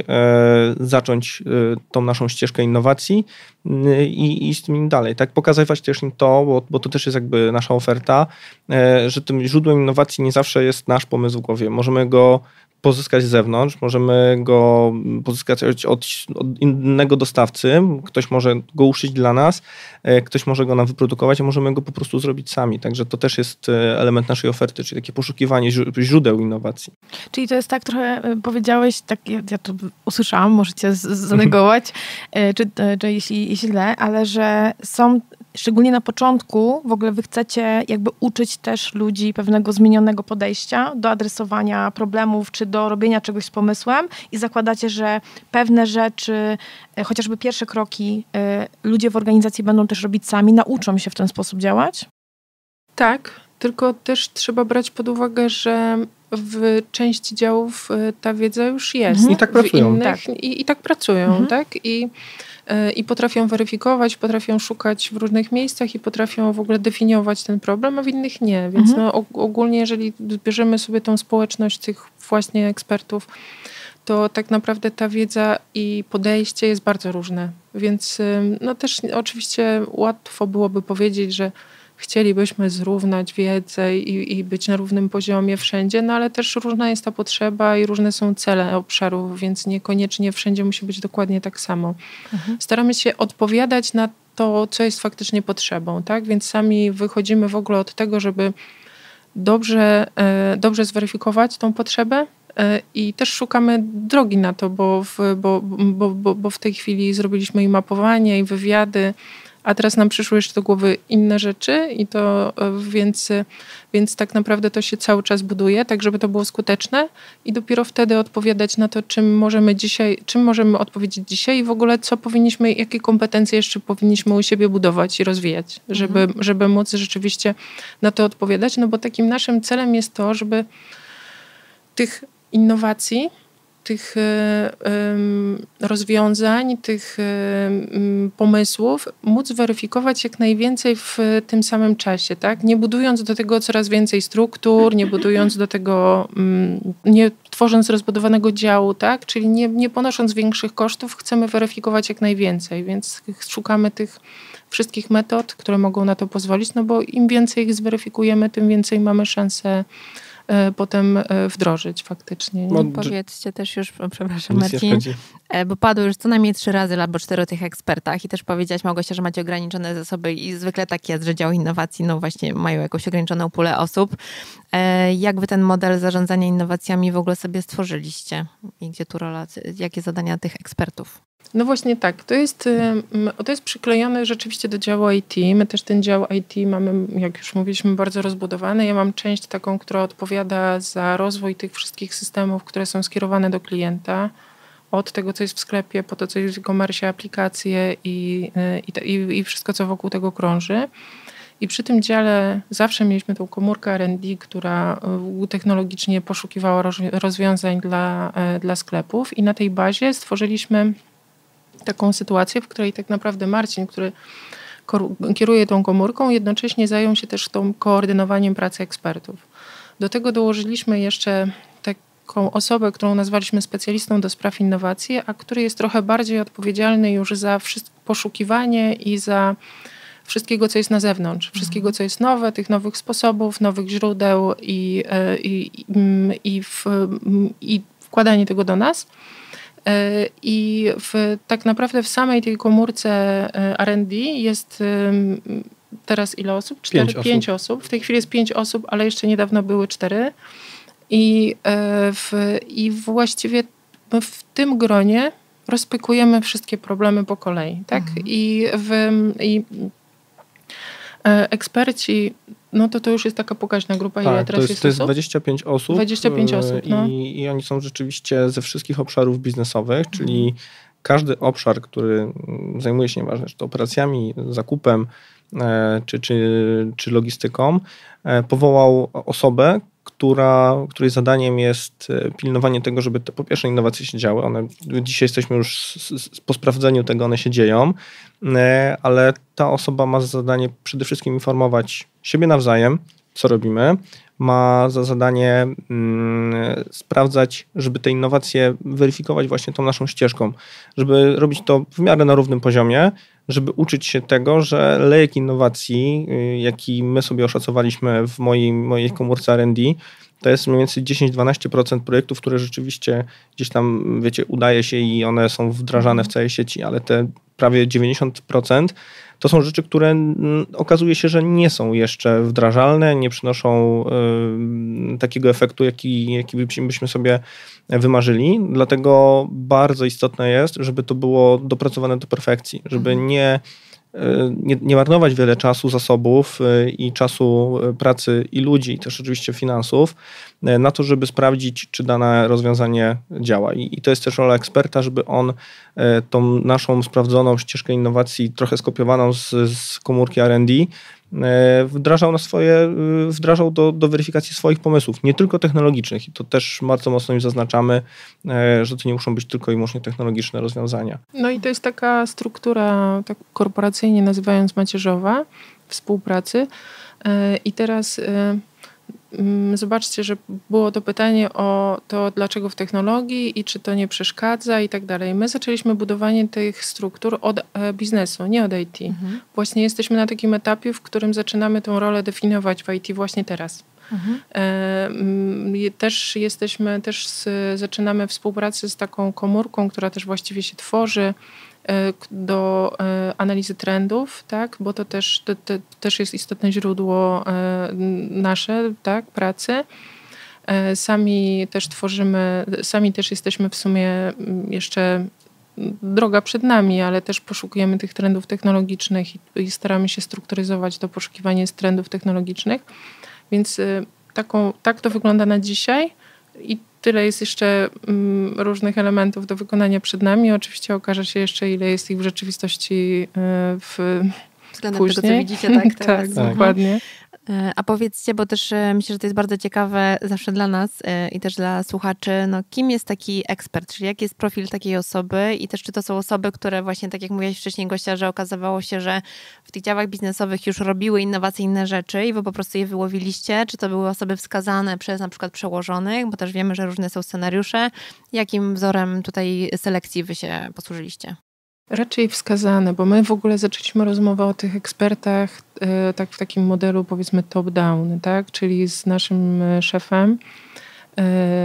zacząć e, tą naszą ścieżkę innowacji e, i iść z tym dalej. Tak, pokazywać też im to, bo, bo to też jest jakby nasza oferta, e, że tym źródłem innowacji nie zawsze jest nasz pomysł w głowie. Możemy go pozyskać z zewnątrz, możemy go pozyskać od, od innego dostawcy, ktoś może go uszyć dla nas, ktoś może go nam wyprodukować, a możemy go po prostu zrobić sami. Także to też jest element naszej oferty, czyli takie poszukiwanie źródeł innowacji. Czyli to jest tak trochę, powiedziałeś, tak ja, ja to usłyszałam, możecie zanegować, czy, czy jeśli źle, ale że są szczególnie na początku w ogóle wy chcecie jakby uczyć też ludzi pewnego zmienionego podejścia do adresowania problemów, czy do robienia czegoś z pomysłem i zakładacie, że pewne rzeczy, chociażby pierwsze kroki ludzie w organizacji będą też robić sami, nauczą się w ten sposób działać? Tak, tylko też trzeba brać pod uwagę, że w części działów ta wiedza już jest. Mhm. I tak pracują. Innych, tak. I, I tak pracują, mhm. tak? I I potrafią weryfikować, potrafią szukać w różnych miejscach i potrafią w ogóle definiować ten problem, a w innych nie. Więc mhm. no, ogólnie, jeżeli bierzemy sobie tą społeczność tych właśnie ekspertów, to tak naprawdę ta wiedza i podejście jest bardzo różne. Więc no też oczywiście łatwo byłoby powiedzieć, że chcielibyśmy zrównać wiedzę i, i być na równym poziomie wszędzie, no ale też różna jest ta potrzeba i różne są cele obszarów, więc niekoniecznie wszędzie musi być dokładnie tak samo. Mhm. Staramy się odpowiadać na to, co jest faktycznie potrzebą, tak? Więc sami wychodzimy w ogóle od tego, żeby dobrze, dobrze zweryfikować tą potrzebę i też szukamy drogi na to, bo w, bo, bo, bo, bo w tej chwili zrobiliśmy i mapowanie, i wywiady, a teraz nam przyszły jeszcze do głowy inne rzeczy i to więc, więc tak naprawdę to się cały czas buduje, tak żeby to było skuteczne i dopiero wtedy odpowiadać na to, czym możemy dzisiaj, czym możemy odpowiedzieć dzisiaj i w ogóle co powinniśmy, jakie kompetencje jeszcze powinniśmy u siebie budować i rozwijać, żeby, mhm. żeby móc rzeczywiście na to odpowiadać, no bo takim naszym celem jest to, żeby tych innowacji, tych rozwiązań, tych pomysłów móc weryfikować jak najwięcej w tym samym czasie, tak? Nie budując do tego coraz więcej struktur, nie budując do tego, nie tworząc rozbudowanego działu, tak? Czyli nie, nie ponosząc większych kosztów, chcemy weryfikować jak najwięcej, więc szukamy tych wszystkich metod, które mogą na to pozwolić, no bo im więcej ich zweryfikujemy, tym więcej mamy szansę potem wdrożyć faktycznie. No, powiedzcie też już, przepraszam Marcin, bo padło już co najmniej trzy razy albo cztery o tych ekspertach i też powiedziałaś, Małgosia, że macie ograniczone zasoby i zwykle tak jest, że dział innowacji no właśnie mają jakąś ograniczoną pulę osób. Jak wy ten model zarządzania innowacjami w ogóle sobie stworzyliście? I gdzie tu rola, jakie zadania tych ekspertów? No właśnie tak, to jest, to jest przyklejone rzeczywiście do działu I T. My też ten dział I T mamy, jak już mówiliśmy, bardzo rozbudowany. Ja mam część taką, która odpowiada za rozwój tych wszystkich systemów, które są skierowane do klienta. Od tego, co jest w sklepie, po to, co jest w e-commerce, aplikacje i, i, i wszystko, co wokół tego krąży. I przy tym dziale zawsze mieliśmy tą komórkę R and D, która technologicznie poszukiwała rozwiązań dla, dla sklepów i na tej bazie stworzyliśmy taką sytuację, w której tak naprawdę Marcin, który kieruje tą komórką, jednocześnie zajął się też tą koordynowaniem pracy ekspertów. Do tego dołożyliśmy jeszcze taką osobę, którą nazwaliśmy specjalistą do spraw innowacji, a który jest trochę bardziej odpowiedzialny już za poszukiwanie i za wszystkiego, co jest na zewnątrz, wszystkiego, co jest nowe, tych nowych sposobów, nowych źródeł i, i, i, i, w, i wkładanie tego do nas. I w, tak naprawdę w samej tej komórce R and D jest teraz ile osób? Cztery, pięć, pięć osób. osób. W tej chwili jest pięć osób, ale jeszcze niedawno były cztery. I, w, i właściwie w tym gronie rozpykujemy wszystkie problemy po kolei, tak? Mhm. I, w, i e, eksperci, no to to już jest taka pokaźna grupa, ile tak, teraz to jest, jest to jest osób? dwadzieścia pięć osób. dwadzieścia pięć osób, no. I, I oni są rzeczywiście ze wszystkich obszarów biznesowych, mhm. czyli każdy obszar, który zajmuje się, nieważne, czy to operacjami, zakupem, e, czy, czy, czy logistyką, e, powołał osobę, która, której zadaniem jest pilnowanie tego, żeby te po pierwsze innowacje się działy. One, dzisiaj jesteśmy już s, s, po sprawdzeniu tego, one się dzieją, e, ale ta osoba ma za zadanie przede wszystkim informować siebie nawzajem, co robimy, ma za zadanie mm, sprawdzać, żeby te innowacje weryfikować właśnie tą naszą ścieżką, żeby robić to w miarę na równym poziomie, żeby uczyć się tego, że lejek innowacji, jaki my sobie oszacowaliśmy w mojej, mojej komórce R and D, to jest mniej więcej dziesięć do dwunastu procent projektów, które rzeczywiście gdzieś tam, wiecie, udaje się i one są wdrażane w całej sieci, ale te prawie dziewięćdziesiąt procent to są rzeczy, które m, okazuje się, że nie są jeszcze wdrażalne, nie przynoszą y, takiego efektu, jaki, jaki byśmy sobie wymarzyli. Dlatego bardzo istotne jest, żeby to było dopracowane do perfekcji, żeby mhm. nie Nie, nie marnować wiele czasu, zasobów i czasu pracy i ludzi, i też oczywiście finansów na to, żeby sprawdzić, czy dane rozwiązanie działa. I, i to jest też rola eksperta, żeby on tą naszą sprawdzoną ścieżkę innowacji, trochę skopiowaną z, z komórki R and D, wdrażał na swoje, wdrażał do, do weryfikacji swoich pomysłów, nie tylko technologicznych. I to też bardzo mocno im zaznaczamy, że to nie muszą być tylko i wyłącznie technologiczne rozwiązania. No i to jest taka struktura, tak korporacyjnie nazywając macierzowa, współpracy. I teraz zobaczcie, że było to pytanie o to, dlaczego w technologii i czy to nie przeszkadza i tak dalej. My zaczęliśmy budowanie tych struktur od biznesu, nie od I T. Mhm. Właśnie jesteśmy na takim etapie, w którym zaczynamy tą rolę definiować w I T właśnie teraz. Mhm. E, też jesteśmy, też z, zaczynamy współpracę z taką komórką, która też właściwie się tworzy do analizy trendów, tak, bo to też, to, to też jest istotne źródło nasze, tak, pracy. Sami też tworzymy, sami też jesteśmy w sumie jeszcze droga przed nami, ale też poszukujemy tych trendów technologicznych i, i staramy się strukturyzować to poszukiwanie z trendów technologicznych. Więc taką, tak to wygląda na dzisiaj i tyle jest jeszcze mm, różnych elementów do wykonania przed nami. Oczywiście okaże się jeszcze, ile jest ich w rzeczywistości w względem później. tego, co widzicie, tak? tak, tak, dokładnie. A powiedzcie, bo też myślę, że to jest bardzo ciekawe zawsze dla nas i też dla słuchaczy, no kim jest taki ekspert, czyli jaki jest profil takiej osoby i też czy to są osoby, które właśnie, tak jak mówiłaś wcześniej, Gosia, że okazywało się, że w tych działach biznesowych już robiły innowacyjne rzeczy i wy po prostu je wyłowiliście, czy to były osoby wskazane przez na przykład przełożonych, bo też wiemy, że różne są scenariusze. Jakim wzorem tutaj selekcji wy się posłużyliście? Raczej wskazane, bo my w ogóle zaczęliśmy rozmowę o tych ekspertach e, tak w takim modelu powiedzmy top-down, tak? Czyli z naszym szefem e,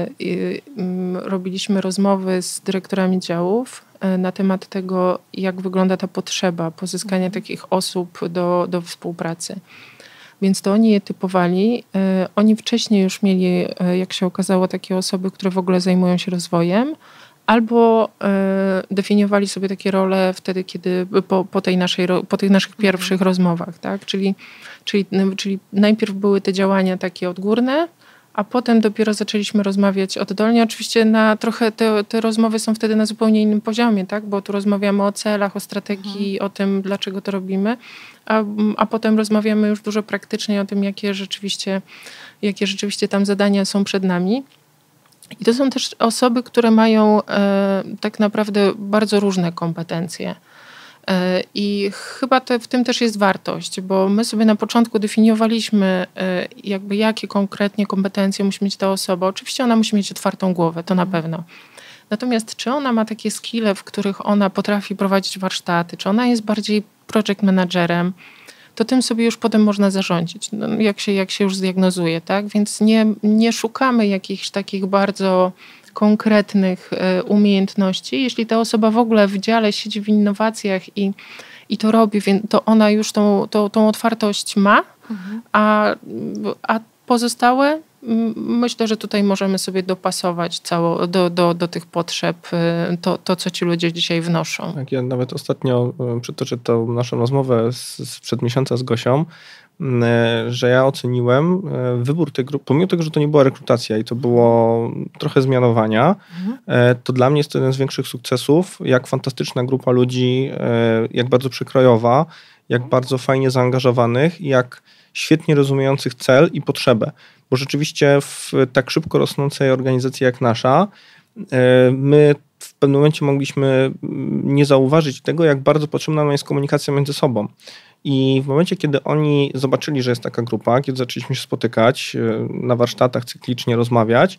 e, robiliśmy rozmowy z dyrektorami działów e, na temat tego, jak wygląda ta potrzeba pozyskania mhm. takich osób do, do współpracy. Więc to oni je typowali. E, oni wcześniej już mieli, e, jak się okazało, takie osoby, które w ogóle zajmują się rozwojem, albo y, definiowali sobie takie role wtedy, kiedy po, po, tej naszej, po tych naszych pierwszych mhm. rozmowach, tak? Czyli, czyli, czyli najpierw były te działania takie odgórne, a potem dopiero zaczęliśmy rozmawiać oddolnie. Oczywiście na trochę te, te rozmowy są wtedy na zupełnie innym poziomie, tak? Bo tu rozmawiamy o celach, o strategii, mhm. o tym, dlaczego to robimy, a, a potem rozmawiamy już dużo praktycznie o tym, jakie rzeczywiście, jakie rzeczywiście tam zadania są przed nami. I to są też osoby, które mają e, tak naprawdę bardzo różne kompetencje. E, I chyba te, w tym też jest wartość, bo my sobie na początku definiowaliśmy e, jakby jakie konkretnie kompetencje musi mieć ta osoba. Oczywiście ona musi mieć otwartą głowę, to na pewno. Natomiast czy ona ma takie skille, w których ona potrafi prowadzić warsztaty, czy ona jest bardziej project managerem, to tym sobie już potem można zarządzić, no, jak się, jak się już zdiagnozuje, tak? Więc nie, nie szukamy jakichś takich bardzo konkretnych e, umiejętności. Jeśli ta osoba w ogóle w dziale siedzi w innowacjach i, i to robi, więc to ona już tą, tą, tą otwartość ma, mhm. a, a pozostałe Myślę, że tutaj możemy sobie dopasować cało, do, do, do tych potrzeb to, to, co ci ludzie dzisiaj wnoszą. Tak, ja nawet ostatnio przytoczę tą naszą rozmowę sprzed miesiąca z Gosią, że ja oceniłem wybór tej grupy, pomimo tego, że to nie była rekrutacja i to było trochę zmianowania, mhm. to dla mnie jest to jeden z większych sukcesów, jak fantastyczna grupa ludzi, jak bardzo przekrojowa, jak bardzo fajnie zaangażowanych, jak świetnie rozumiejących cel i potrzebę. Bo rzeczywiście w tak szybko rosnącej organizacji jak nasza, my w pewnym momencie mogliśmy nie zauważyć tego, jak bardzo potrzebna nam jest komunikacja między sobą. I w momencie, kiedy oni zobaczyli, że jest taka grupa, kiedy zaczęliśmy się spotykać na warsztatach, cyklicznie rozmawiać,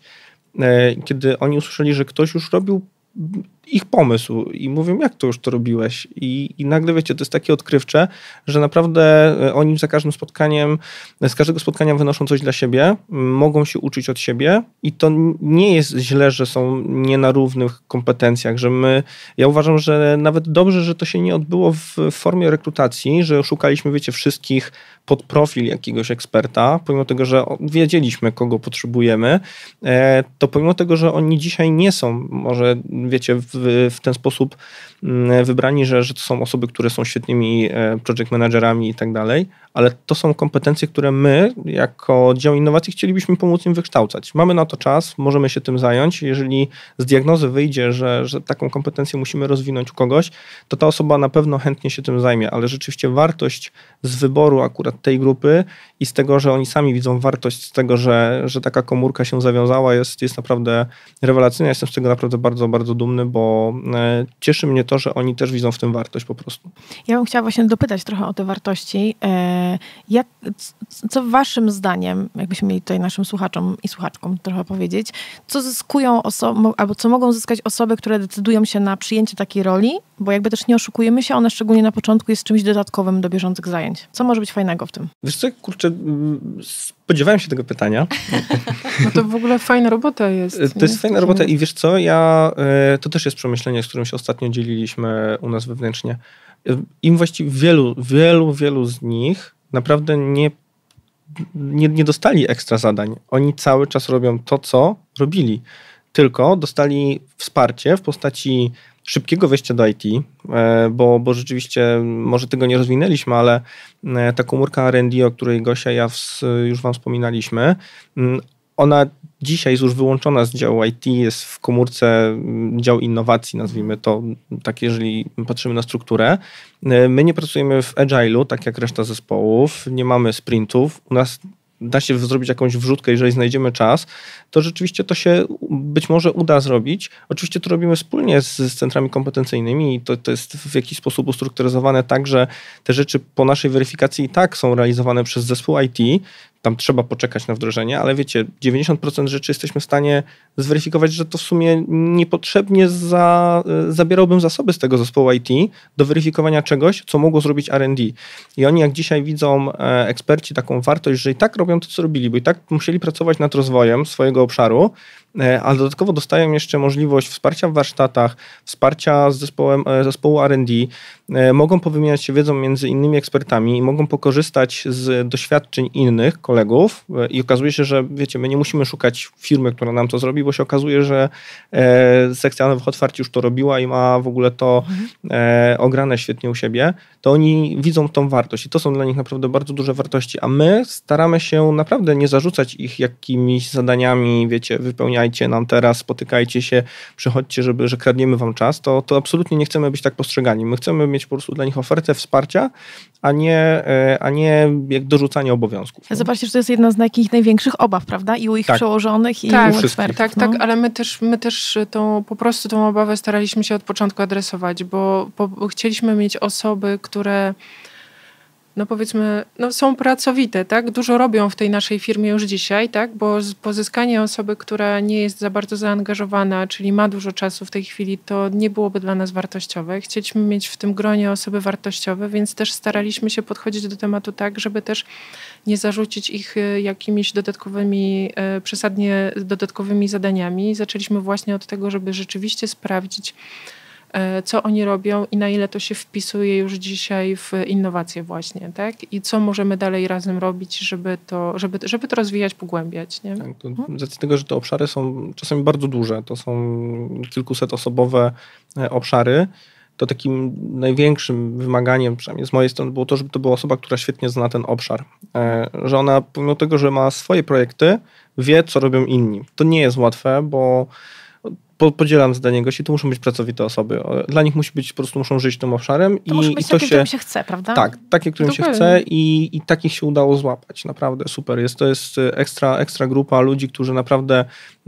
kiedy oni usłyszeli, że ktoś już robił ich pomysł i mówią, jak to już to robiłeś? I, i nagle, wiecie, to jest takie odkrywcze, że naprawdę oni za każdym spotkaniem, z każdego spotkania wynoszą coś dla siebie, mogą się uczyć od siebie i to nie jest źle, że są nie na równych kompetencjach, że my, ja uważam, że nawet dobrze, że to się nie odbyło w formie rekrutacji, że szukaliśmy, wiecie, wszystkich pod profil jakiegoś eksperta, pomimo tego, że wiedzieliśmy, kogo potrzebujemy, to pomimo tego, że oni dzisiaj nie są, może wiecie, w, w ten sposób wybrani, że, że to są osoby, które są świetnymi project managerami i tak dalej, ale to są kompetencje, które my jako dział innowacji chcielibyśmy pomóc im wykształcać. Mamy na to czas, możemy się tym zająć. Jeżeli z diagnozy wyjdzie, że, że taką kompetencję musimy rozwinąć u kogoś, to ta osoba na pewno chętnie się tym zajmie, ale rzeczywiście wartość z wyboru akurat tej grupy i z tego, że oni sami widzą wartość z tego, że, że taka komórka się zawiązała, jest, jest naprawdę rewelacyjna. Jestem z tego naprawdę bardzo, bardzo dumny, bo cieszy mnie to, że oni też widzą w tym wartość po prostu. Ja bym chciała właśnie dopytać trochę o te wartości. Jak, co waszym zdaniem, jakbyśmy mieli tutaj naszym słuchaczom i słuchaczkom trochę powiedzieć, co zyskują osoby, albo co mogą zyskać osoby, które decydują się na przyjęcie takiej roli, bo jakby też nie oszukujemy się, ona szczególnie na początku jest czymś dodatkowym do bieżących zajęć. Co może być fajnego w tym? Wiesz co, kurczę, spodziewałem się tego pytania. No to w ogóle fajna robota jest. To nie? jest fajna robota i wiesz co, ja, to też jest przemyślenie, z którym się ostatnio dzieliliśmy u nas wewnętrznie. Im właściwie wielu, wielu, wielu z nich naprawdę nie, nie, nie dostali ekstra zadań. Oni cały czas robią to, co robili. Tylko dostali wsparcie w postaci szybkiego wejścia do I T, bo, bo rzeczywiście może tego nie rozwinęliśmy, ale ta komórka R and D, o której Gosia i ja już wam wspominaliśmy, ona dzisiaj jest już wyłączona z działu I T, jest w komórce dział innowacji, nazwijmy to, tak jeżeli patrzymy na strukturę. My nie pracujemy w Agile'u, tak jak reszta zespołów, nie mamy sprintów. U nas da się zrobić jakąś wrzutkę, jeżeli znajdziemy czas, to rzeczywiście to się być może uda zrobić. Oczywiście to robimy wspólnie z, z centrami kompetencyjnymi i to, to jest w jakiś sposób ustrukturyzowane tak, że te rzeczy po naszej weryfikacji i tak są realizowane przez zespół I T. Tam trzeba poczekać na wdrożenie, ale wiecie, dziewięćdziesiąt procent rzeczy jesteśmy w stanie zweryfikować, że to w sumie niepotrzebnie za, zabierałbym zasoby z tego zespołu I T do weryfikowania czegoś, co mogło zrobić R and D. I oni jak dzisiaj widzą e, eksperci taką wartość, że i tak robią to, co robili, bo i tak musieli pracować nad rozwojem swojego obszaru, e, ale dodatkowo dostają jeszcze możliwość wsparcia w warsztatach, wsparcia z zespołem, e, zespołu R and D, e, mogą powymieniać się wiedzą między innymi ekspertami i mogą pokorzystać z doświadczeń innych kolegów i okazuje się, że wiecie, my nie musimy szukać firmy, która nam to zrobi, bo się okazuje, że e, sekcja Nowych Otwarć już to robiła i ma w ogóle to e, ograne świetnie u siebie, to oni widzą tą wartość i to są dla nich naprawdę bardzo duże wartości, a my staramy się naprawdę nie zarzucać ich jakimiś zadaniami, wiecie, wypełniajcie nam teraz, spotykajcie się, przychodźcie, żeby, że kradniemy wam czas, to, to absolutnie nie chcemy być tak postrzegani. My chcemy mieć po prostu dla nich ofertę wsparcia, a nie, e, a nie jak dorzucanie obowiązków. Zobaczcie, że to jest jedna z takich największych obaw, prawda? I u ich tak. przełożonych, i tak, u ekspertów. Tak, no. tak, ale my też, my też tą, po prostu tą obawę staraliśmy się od początku adresować, bo, bo, bo chcieliśmy mieć osoby, które no powiedzmy, no są pracowite, tak? Dużo robią w tej naszej firmie już dzisiaj, tak? Bo pozyskanie osoby, która nie jest za bardzo zaangażowana, czyli ma dużo czasu w tej chwili, to nie byłoby dla nas wartościowe. Chcieliśmy mieć w tym gronie osoby wartościowe, więc też staraliśmy się podchodzić do tematu tak, żeby też nie zarzucić ich jakimiś dodatkowymi, przesadnie dodatkowymi zadaniami. Zaczęliśmy właśnie od tego, żeby rzeczywiście sprawdzić, co oni robią i na ile to się wpisuje już dzisiaj w innowacje właśnie, tak? I co możemy dalej razem robić, żeby to, żeby, żeby to rozwijać, pogłębiać, nie? Tak, to z racji tego, że te obszary są czasami bardzo duże, to są kilkusetosobowe obszary, to takim największym wymaganiem, przynajmniej z mojej strony, było to, żeby to była osoba, która świetnie zna ten obszar. Że ona, pomimo tego, że ma swoje projekty, wie, co robią inni. To nie jest łatwe, bo podzielam zdanie gości, to muszą być pracowite osoby. Dla nich musi być, po prostu muszą żyć tym obszarem. To i, muszą być i to takie, się, którym się chce, prawda? Tak, takie, którym się chce i, i takich się udało złapać. Naprawdę super. Jest, to jest ekstra, ekstra grupa ludzi, którzy naprawdę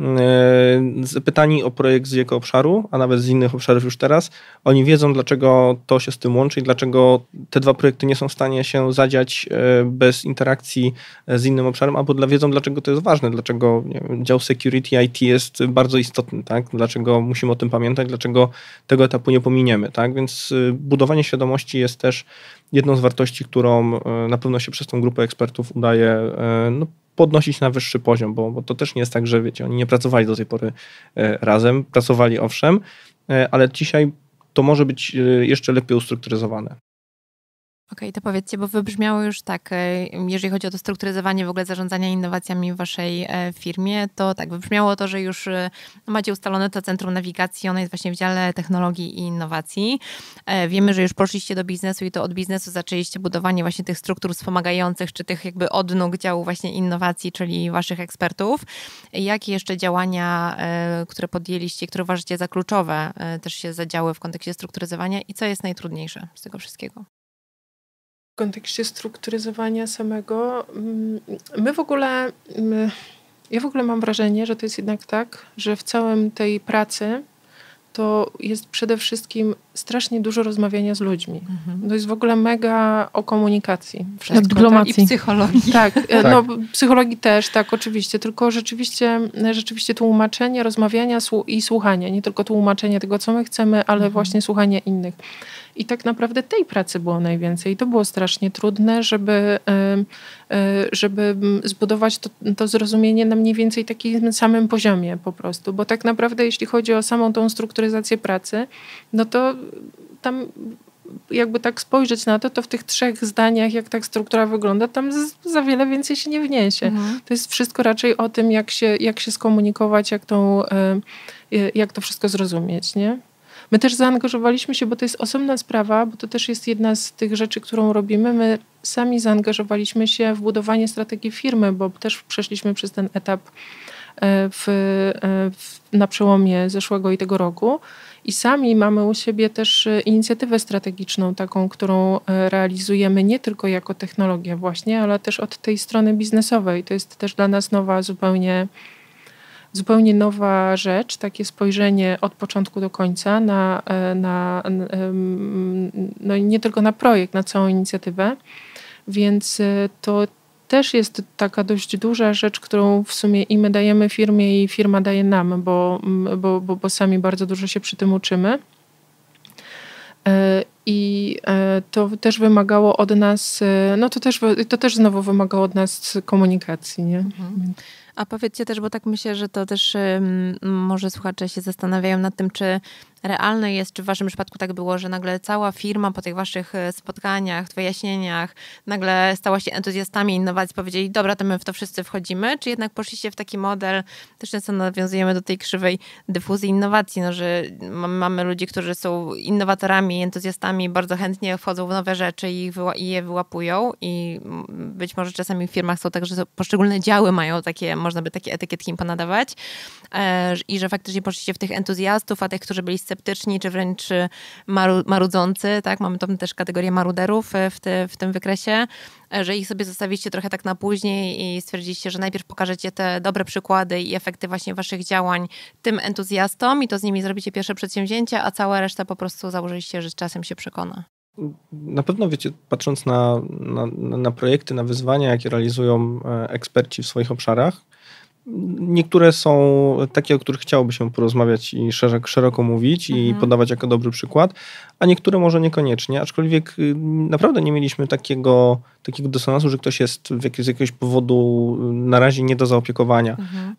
e, zapytani o projekt z jego obszaru, a nawet z innych obszarów już teraz, oni wiedzą, dlaczego to się z tym łączy i dlaczego te dwa projekty nie są w stanie się zadziać e, bez interakcji z innym obszarem, albo dla, wiedzą, dlaczego to jest ważne, dlaczego nie wiem, dział security I T jest bardzo istotny, tak? Dlaczego musimy o tym pamiętać, dlaczego tego etapu nie pominiemy, tak? Więc budowanie świadomości jest też jedną z wartości, którą na pewno się przez tą grupę ekspertów udaje no, podnosić na wyższy poziom, bo, bo to też nie jest tak, że wiecie, oni nie pracowali do tej pory razem, pracowali owszem, ale dzisiaj to może być jeszcze lepiej ustrukturyzowane. Okej, okay, to powiedzcie, bo wybrzmiało już tak, jeżeli chodzi o to strukturyzowanie w ogóle zarządzania innowacjami w waszej firmie, to tak, wybrzmiało to, że już macie ustalone to centrum nawigacji, ono jest właśnie w dziale technologii i innowacji. Wiemy, że już poszliście do biznesu i to od biznesu zaczęliście budowanie właśnie tych struktur wspomagających, czy tych jakby odnóg działu właśnie innowacji, czyli waszych ekspertów. Jakie jeszcze działania, które podjęliście, które uważacie za kluczowe, też się zadziały w kontekście strukturyzowania i co jest najtrudniejsze z tego wszystkiego? W kontekście strukturyzowania samego, my w ogóle, my, ja w ogóle mam wrażenie, że to jest jednak tak, że w całym tej pracy to jest przede wszystkim strasznie dużo rozmawiania z ludźmi. Mhm. To jest w ogóle mega o komunikacji. Wszystko, dyplomacji. Tak? I psychologii. Tak, tak, no psychologii też, tak, oczywiście, tylko rzeczywiście, rzeczywiście tłumaczenie, rozmawiania i słuchanie, nie tylko tłumaczenie tego, co my chcemy, ale mhm. właśnie słuchanie innych. I tak naprawdę tej pracy było najwięcej. I to było strasznie trudne, żeby, żeby zbudować to, to zrozumienie na mniej więcej takim samym poziomie po prostu. Bo tak naprawdę jeśli chodzi o samą tą strukturyzację pracy, no to tam jakby tak spojrzeć na to, to w tych trzech zdaniach, jak tak struktura wygląda, tam za wiele więcej się nie wniesie. Mhm. To jest wszystko raczej o tym, jak się, jak się skomunikować, jak, tą, jak to wszystko zrozumieć, nie? My też zaangażowaliśmy się, bo to jest osobna sprawa, bo to też jest jedna z tych rzeczy, którą robimy. My sami zaangażowaliśmy się w budowanie strategii firmy, bo też przeszliśmy przez ten etap w, w, na przełomie zeszłego i tego roku. I sami mamy u siebie też inicjatywę strategiczną, taką, którą realizujemy nie tylko jako technologia właśnie, ale też od tej strony biznesowej. To jest też dla nas nowa zupełnie Zupełnie nowa rzecz, takie spojrzenie od początku do końca na, na no nie tylko na projekt, na całą inicjatywę, więc to też jest taka dość duża rzecz, którą w sumie i my dajemy firmie i firma daje nam, bo, bo, bo, bo sami bardzo dużo się przy tym uczymy. I to też wymagało od nas, no to też, to też znowu wymagało od nas komunikacji, nie? Mhm. A powiedzcie też, bo tak myślę, że to też um, może słuchacze się zastanawiają nad tym, czy realne jest, czy w waszym przypadku tak było, że nagle cała firma po tych waszych spotkaniach, wyjaśnieniach nagle stała się entuzjastami innowacji, powiedzieli, dobra, to my w to wszyscy wchodzimy, czy jednak poszliście w taki model, też często nawiązujemy do tej krzywej dyfuzji innowacji, no, że mamy ludzi, którzy są innowatorami, entuzjastami, bardzo chętnie wchodzą w nowe rzeczy i, wyła- i je wyłapują i być może czasami w firmach są tak, że poszczególne działy mają takie, można by takie etykietki im ponadawać e, i że faktycznie poszliście w tych entuzjastów, a tych, którzy byli sceptyczni, czy wręcz maru, marudzący, tak? Mamy tam też kategorię maruderów w, te, w tym wykresie, że ich sobie zostawiliście trochę tak na później i stwierdziliście, że najpierw pokażecie te dobre przykłady i efekty właśnie waszych działań tym entuzjastom i to z nimi zrobicie pierwsze przedsięwzięcie, a cała reszta po prostu założyliście, że z czasem się przekona. Na pewno, wiecie, patrząc na, na, na projekty, na wyzwania, jakie realizują eksperci w swoich obszarach, Niektóre są takie, o których chciałoby się porozmawiać i szeroko, szeroko mówić Mhm. i podawać jako dobry przykład, a niektóre może niekoniecznie, aczkolwiek y, naprawdę nie mieliśmy takiego, takiego dysonansu, że ktoś jest w jak, z jakiegoś powodu na razie nie do zaopiekowania. Mhm.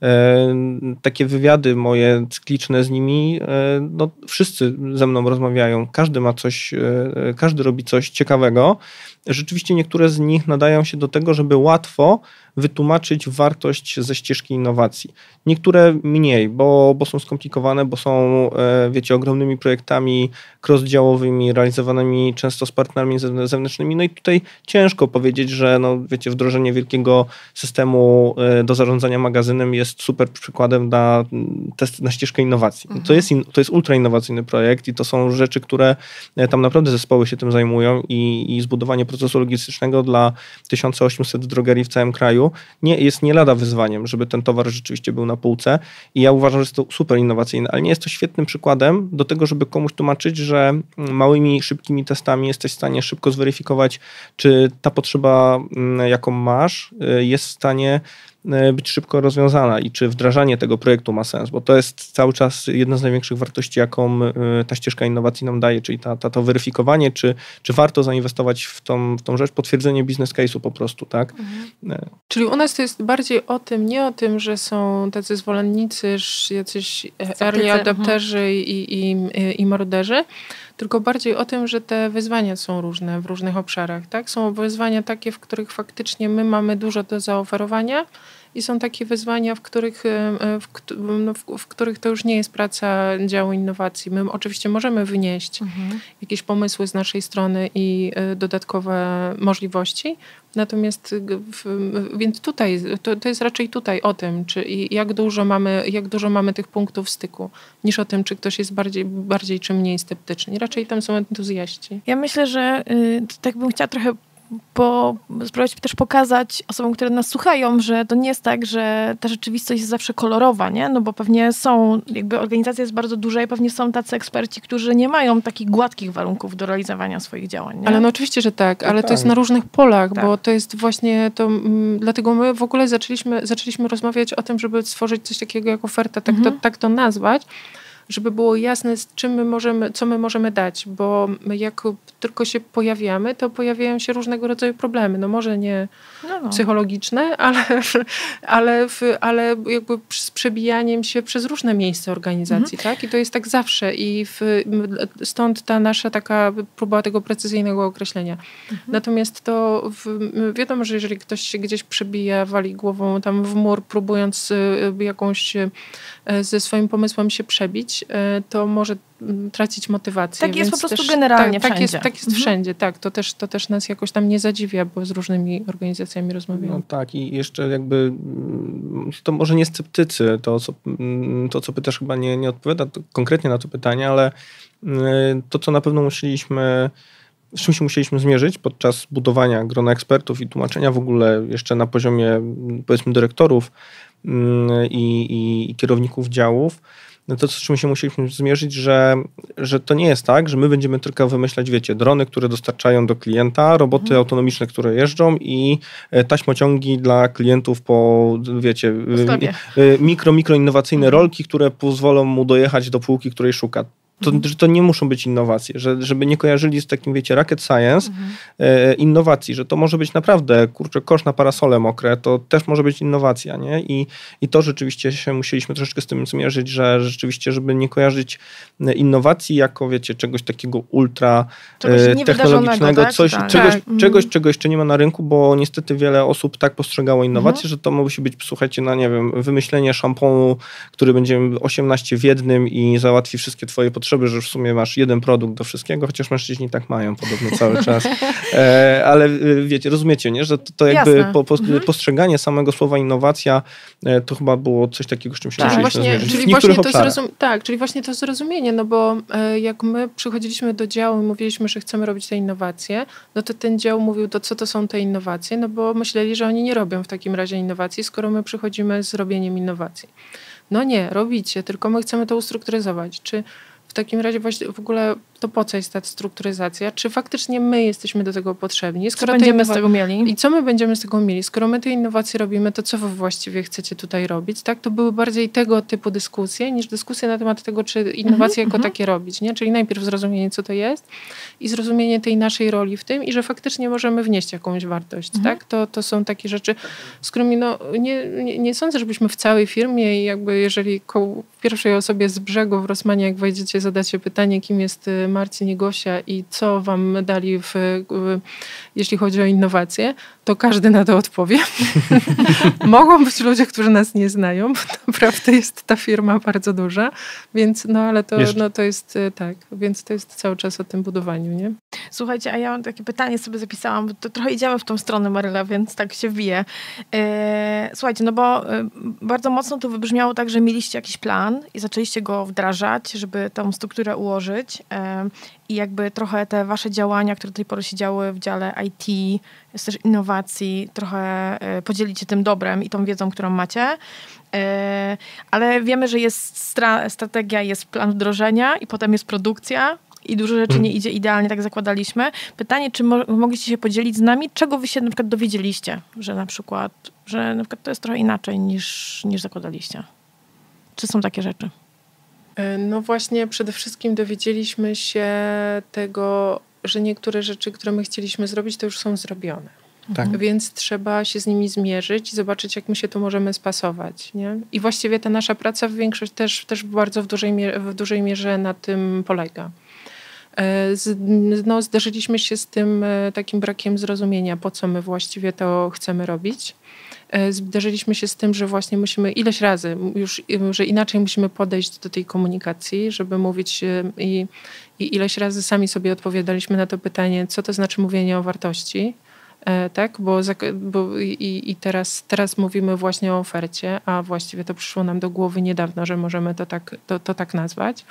E, takie wywiady moje cykliczne z nimi, e, no wszyscy ze mną rozmawiają, każdy ma coś, e, każdy robi coś ciekawego. Rzeczywiście niektóre z nich nadają się do tego, żeby łatwo wytłumaczyć wartość ze ścieżki innowacji. Niektóre mniej, bo, bo są skomplikowane, bo są, e, wiecie, ogromnymi projektami cross-działowymi, realizowanymi często z partnerami zewnętrznymi. No i tutaj ciężko powiedzieć, że no, wiecie, wdrożenie wielkiego systemu e, do zarządzania magazynem jest super przykładem na test, na ścieżkę innowacji. Mhm. To jest, in, to jest ultra innowacyjny projekt i to są rzeczy, które e, tam naprawdę zespoły się tym zajmują i, i zbudowanie procesu logistycznego dla tysiąc osiemset drogerii w całym kraju nie, jest nie lada wyzwaniem, żeby ten towar rzeczywiście był na półce i ja uważam, że jest to super innowacyjne, ale nie jest to świetnym przykładem do tego, żeby komuś tłumaczyć, że małymi, szybkimi testami jesteś w stanie szybko zweryfikować, czy ta potrzeba, jaką masz, jest w stanie być szybko rozwiązana i czy wdrażanie tego projektu ma sens, bo to jest cały czas jedna z największych wartości, jaką ta ścieżka innowacji nam daje, czyli ta, ta, to weryfikowanie, czy, czy warto zainwestować w tą, w tą rzecz, potwierdzenie biznes case'u po prostu, tak? Mhm. Czyli u nas to jest bardziej o tym, nie o tym, że są tacy zwolennicy, jacyś early adopterzy i, i, i morderzy, tylko bardziej o tym, że te wyzwania są różne w różnych obszarach, tak? Są wyzwania takie, w których faktycznie my mamy dużo do zaoferowania i są takie wyzwania, w których, w, w, w których to już nie jest praca działu innowacji. My oczywiście możemy wynieść mhm. jakieś pomysły z naszej strony i dodatkowe możliwości, natomiast więc tutaj, to, to jest raczej tutaj o tym, czy jak dużo mamy, jak dużo mamy tych punktów styku, niż o tym, czy ktoś jest bardziej, bardziej czy mniej sceptyczny. Raczej tam są entuzjaści. Ja myślę, że y, tak bym chciała trochę po, spróbować też pokazać osobom, które nas słuchają, że to nie jest tak, że ta rzeczywistość jest zawsze kolorowa, nie? No bo pewnie są, jakby organizacja jest bardzo duża i pewnie są tacy eksperci, którzy nie mają takich gładkich warunków do realizowania swoich działań, nie? Ale no oczywiście, że tak, ale tak. to jest na różnych polach, tak. bo to jest właśnie to, m, dlatego my w ogóle zaczęliśmy, zaczęliśmy rozmawiać o tym, żeby stworzyć coś takiego jak oferta, tak, mhm. to, tak to nazwać, żeby było jasne, z czym my możemy, co my możemy dać, bo my jak tylko się pojawiamy, to pojawiają się różnego rodzaju problemy. No może nie no, no. psychologiczne, ale, ale, w, ale jakby z przebijaniem się przez różne miejsca organizacji, mhm. tak? I to jest tak zawsze i w, stąd ta nasza taka próba tego precyzyjnego określenia. Mhm. Natomiast to w, wiadomo, że jeżeli ktoś się gdzieś przebija, wali głową tam w mur, próbując jakąś ze swoim pomysłem się przebić, to może tracić motywację. Tak jest Więc po prostu też, generalnie tak, wszędzie. Tak jest, tak jest mhm. wszędzie, tak. To też, to też nas jakoś tam nie zadziwia, bo z różnymi organizacjami rozmawiamy. No tak i jeszcze jakby to może nie sceptycy, to co, to, co pytasz chyba nie, nie odpowiada konkretnie na to pytanie, ale to, co na pewno musieliśmy z czym się musieliśmy zmierzyć podczas budowania grona ekspertów i tłumaczenia w ogóle jeszcze na poziomie powiedzmy dyrektorów i, i, i kierowników działów, no to z czym się musieliśmy zmierzyć, że, że to nie jest tak, że my będziemy tylko wymyślać, wiecie, drony, które dostarczają do klienta, roboty mhm. autonomiczne, które jeżdżą i taśmociągi dla klientów po, wiecie, mikro, mikro innowacyjne mhm. rolki, które pozwolą mu dojechać do półki, której szuka. To, mhm. że to nie muszą być innowacje, że, żeby nie kojarzyli z takim, wiecie, rocket science mhm. e, innowacji, że to może być naprawdę, kurczę, kosz na parasole mokre, to też może być innowacja, nie? I, i to rzeczywiście się musieliśmy troszeczkę z tym zmierzyć, że rzeczywiście, żeby nie kojarzyć innowacji jako, wiecie, czegoś takiego ultra e, technologicznego, tak? coś, tak. Czegoś, tak. czegoś, czego jeszcze nie ma na rynku, bo niestety wiele osób tak postrzegało innowacje, mhm. że to musi być, słuchajcie, na, nie wiem, wymyślenie szamponu, który będzie osiemnaście w jednym i załatwi wszystkie twoje potrzeby, że w sumie masz jeden produkt do wszystkiego, chociaż mężczyźni tak mają podobno cały czas. E, ale wiecie, rozumiecie, nie? Że to, to jakby po, po, mhm. postrzeganie samego słowa innowacja e, to chyba było coś takiego, z czym się tak, musieliśmy właśnie, zmierzyć. Czyli właśnie to zrozum- tak, czyli właśnie to zrozumienie, no bo e, jak my przychodziliśmy do działu i mówiliśmy, że chcemy robić te innowacje, no to ten dział mówił, to co to są te innowacje, no bo myśleli, że oni nie robią w takim razie innowacji, skoro my przychodzimy z robieniem innowacji. No nie, robicie, tylko my chcemy to ustrukturyzować. Czy w takim razie właśnie w ogóle to po co jest ta strukturyzacja? Czy faktycznie my jesteśmy do tego potrzebni? Skoro co będziemy innowa- z tego mieli? I co my będziemy z tego mieli? Skoro my te innowacje robimy, to co wy właściwie chcecie tutaj robić? Tak? To były bardziej tego typu dyskusje, niż dyskusje na temat tego, czy innowacje mm-hmm, jako mm-hmm. takie robić. Nie? Czyli najpierw zrozumienie, co to jest i zrozumienie tej naszej roli w tym i że faktycznie możemy wnieść jakąś wartość. Mm-hmm. Tak? To, to są takie rzeczy, z którymi no, nie, nie, nie sądzę, żebyśmy w całej firmie i jakby jeżeli koło, w pierwszej osobie z brzegu w Rossmanie, jak wejdziecie, zadacie pytanie, kim jest Marcin i Gosia i co wam dali, w, w, jeśli chodzi o innowacje, to każdy na to odpowie. Mogą być ludzie, którzy nas nie znają, bo naprawdę jest ta firma bardzo duża, więc no ale to, no, to jest tak, więc to jest cały czas o tym budowaniu, nie? Słuchajcie, a ja mam takie pytanie, sobie zapisałam, bo to trochę idziemy w tą stronę, Maryla, więc tak się wbije. E, słuchajcie, no bo e, bardzo mocno to wybrzmiało tak, że mieliście jakiś plan i zaczęliście go wdrażać, żeby tą strukturę ułożyć e, i jakby trochę te wasze działania, które do tej pory się działy w dziale I T, jest też innowacji, trochę e, podzielicie tym dobrem i tą wiedzą, którą macie. E, ale wiemy, że jest stra- strategia, jest plan wdrożenia i potem jest produkcja. I dużo rzeczy nie idzie idealnie, tak zakładaliśmy. Pytanie, czy mo- mogliście się podzielić z nami, czego wy się na przykład dowiedzieliście, że na przykład, że na przykład to jest trochę inaczej niż, niż zakładaliście? Czy są takie rzeczy? No właśnie, przede wszystkim dowiedzieliśmy się tego, że niektóre rzeczy, które my chcieliśmy zrobić, to już są zrobione. Tak. Więc trzeba się z nimi zmierzyć i zobaczyć, jak my się tu możemy spasować. Nie? I właściwie ta nasza praca w większość też, też bardzo w dużej, mierze, w dużej mierze na tym polega. Z, no, zderzyliśmy się z tym takim brakiem zrozumienia, po co my właściwie to chcemy robić. Zderzyliśmy się z tym, że właśnie musimy ileś razy, już, że inaczej musimy podejść do tej komunikacji, żeby mówić i, i ileś razy sami sobie odpowiadaliśmy na to pytanie, co to znaczy mówienie o wartości. Tak, bo, bo i, i teraz, teraz mówimy właśnie o ofercie, a właściwie to przyszło nam do głowy niedawno, że możemy to tak, to, to tak nazwać.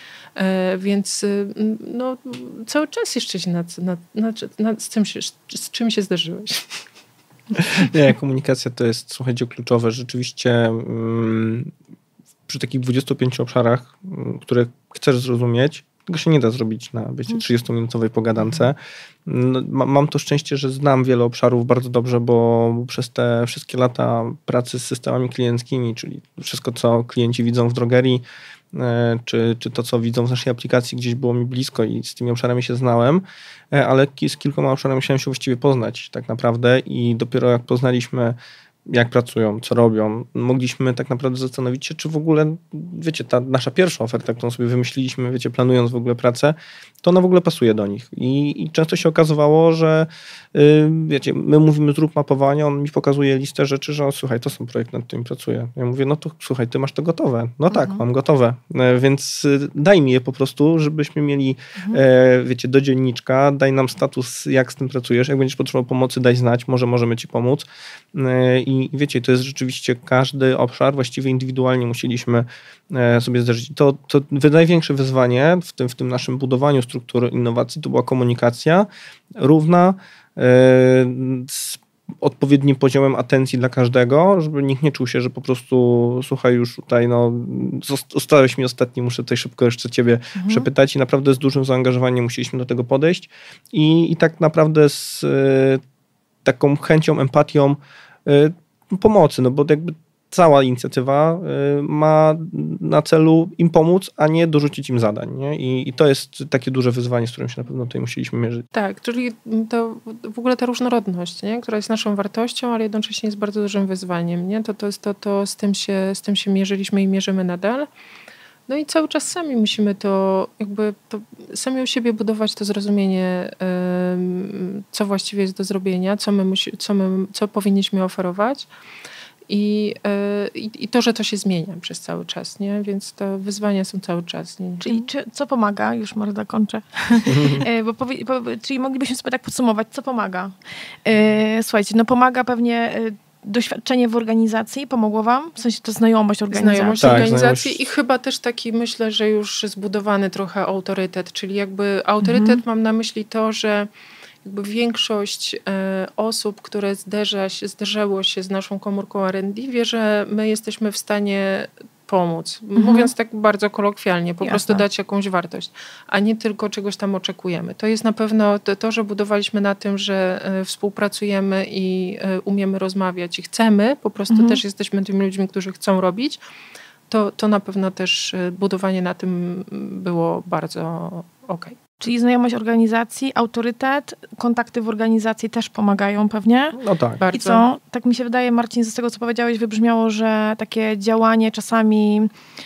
Więc no, cały czas jeszcze się nad, nad, nad, nad, z, czym się, z czym się zderzyłeś? Nie, komunikacja to jest, słuchajcie, kluczowe. Rzeczywiście um, przy takich dwudziestu pięciu obszarach, um, które chcesz zrozumieć, tego się nie da zrobić na, wiecie, trzydziestominutowej pogadance. No, ma, mam to szczęście, że znam wiele obszarów bardzo dobrze, bo przez te wszystkie lata pracy z systemami klienckimi, czyli wszystko, co klienci widzą w drogerii, Czy, czy to, co widzą w naszej aplikacji, gdzieś było mi blisko i z tymi obszarami się znałem, ale z kilkoma obszarami musiałem się właściwie poznać tak naprawdę i dopiero jak poznaliśmy, jak pracują, co robią, mogliśmy tak naprawdę zastanowić się, czy w ogóle, wiecie, ta nasza pierwsza oferta, którą sobie wymyśliliśmy, wiecie, planując w ogóle pracę, to ona w ogóle pasuje do nich. I, i często się okazywało, że yy, wiecie, my mówimy zrób mapowanie, on mi pokazuje listę rzeczy, że słuchaj, to są projekty, nad którymi pracuję. Ja mówię, no to słuchaj, ty masz to gotowe. No tak, mhm. mam gotowe. E, więc y, daj mi je po prostu, żebyśmy mieli, mhm. e, wiecie, do dzienniczka, daj nam status, jak z tym pracujesz, jak będziesz potrzebował pomocy, daj znać, może możemy ci pomóc. E, I I wiecie, to jest rzeczywiście każdy obszar, właściwie indywidualnie musieliśmy sobie zderzyć. To, to największe wyzwanie w tym, w tym naszym budowaniu struktury innowacji to była komunikacja równa z odpowiednim poziomem atencji dla każdego, żeby nikt nie czuł się, że po prostu słuchaj, już tutaj no zostałeś mi ostatni, muszę tutaj szybko jeszcze ciebie mhm. przepytać i naprawdę z dużym zaangażowaniem musieliśmy do tego podejść i, i tak naprawdę z y, taką chęcią, empatią y, pomocy, no bo jakby cała inicjatywa y, ma na celu im pomóc, a nie dorzucić im zadań. Nie? I, I to jest takie duże wyzwanie, z którym się na pewno tutaj musieliśmy mierzyć. Tak, czyli to w ogóle ta różnorodność, nie? Która jest naszą wartością, ale jednocześnie jest bardzo dużym wyzwaniem. Nie? To, to, jest to, to z, tym się, z tym się mierzyliśmy i mierzymy nadal. No i cały czas sami musimy to jakby to, sami u siebie budować to zrozumienie, yy, co właściwie jest do zrobienia, co, my musi, co, my, co powinniśmy oferować i, yy, i to, że to się zmienia przez cały czas, nie? Więc te wyzwania są cały czas. Nie? Czyli czy, co pomaga? Już Marta kończę. bo powie, po, czyli moglibyśmy sobie tak podsumować, co pomaga? Yy, słuchajcie, no pomaga pewnie... Yy, doświadczenie w organizacji pomogło wam? W sensie to znajomość organizacji. Znajomość tak, organizacji znajomość... i chyba też taki, myślę, że już zbudowany trochę autorytet, czyli jakby autorytet mhm. mam na myśli to, że jakby większość e, osób, które zderza się, zderzało się z naszą komórką R and D, wie, że my jesteśmy w stanie pomóc. Mhm. Mówiąc tak bardzo kolokwialnie, po Jasne. prostu dać jakąś wartość, a nie tylko czegoś tam oczekujemy. To jest na pewno to, to że budowaliśmy na tym, że y, współpracujemy i y, umiemy rozmawiać i chcemy, po prostu Mhm. też jesteśmy tymi ludźmi, którzy chcą robić, to, to na pewno też y, budowanie na tym było bardzo okej. Czyli znajomość organizacji, autorytet, kontakty w organizacji też pomagają pewnie. No tak. Bardzo. I co? Tak mi się wydaje, Marcin, z tego, co powiedziałeś, wybrzmiało, że takie działanie czasami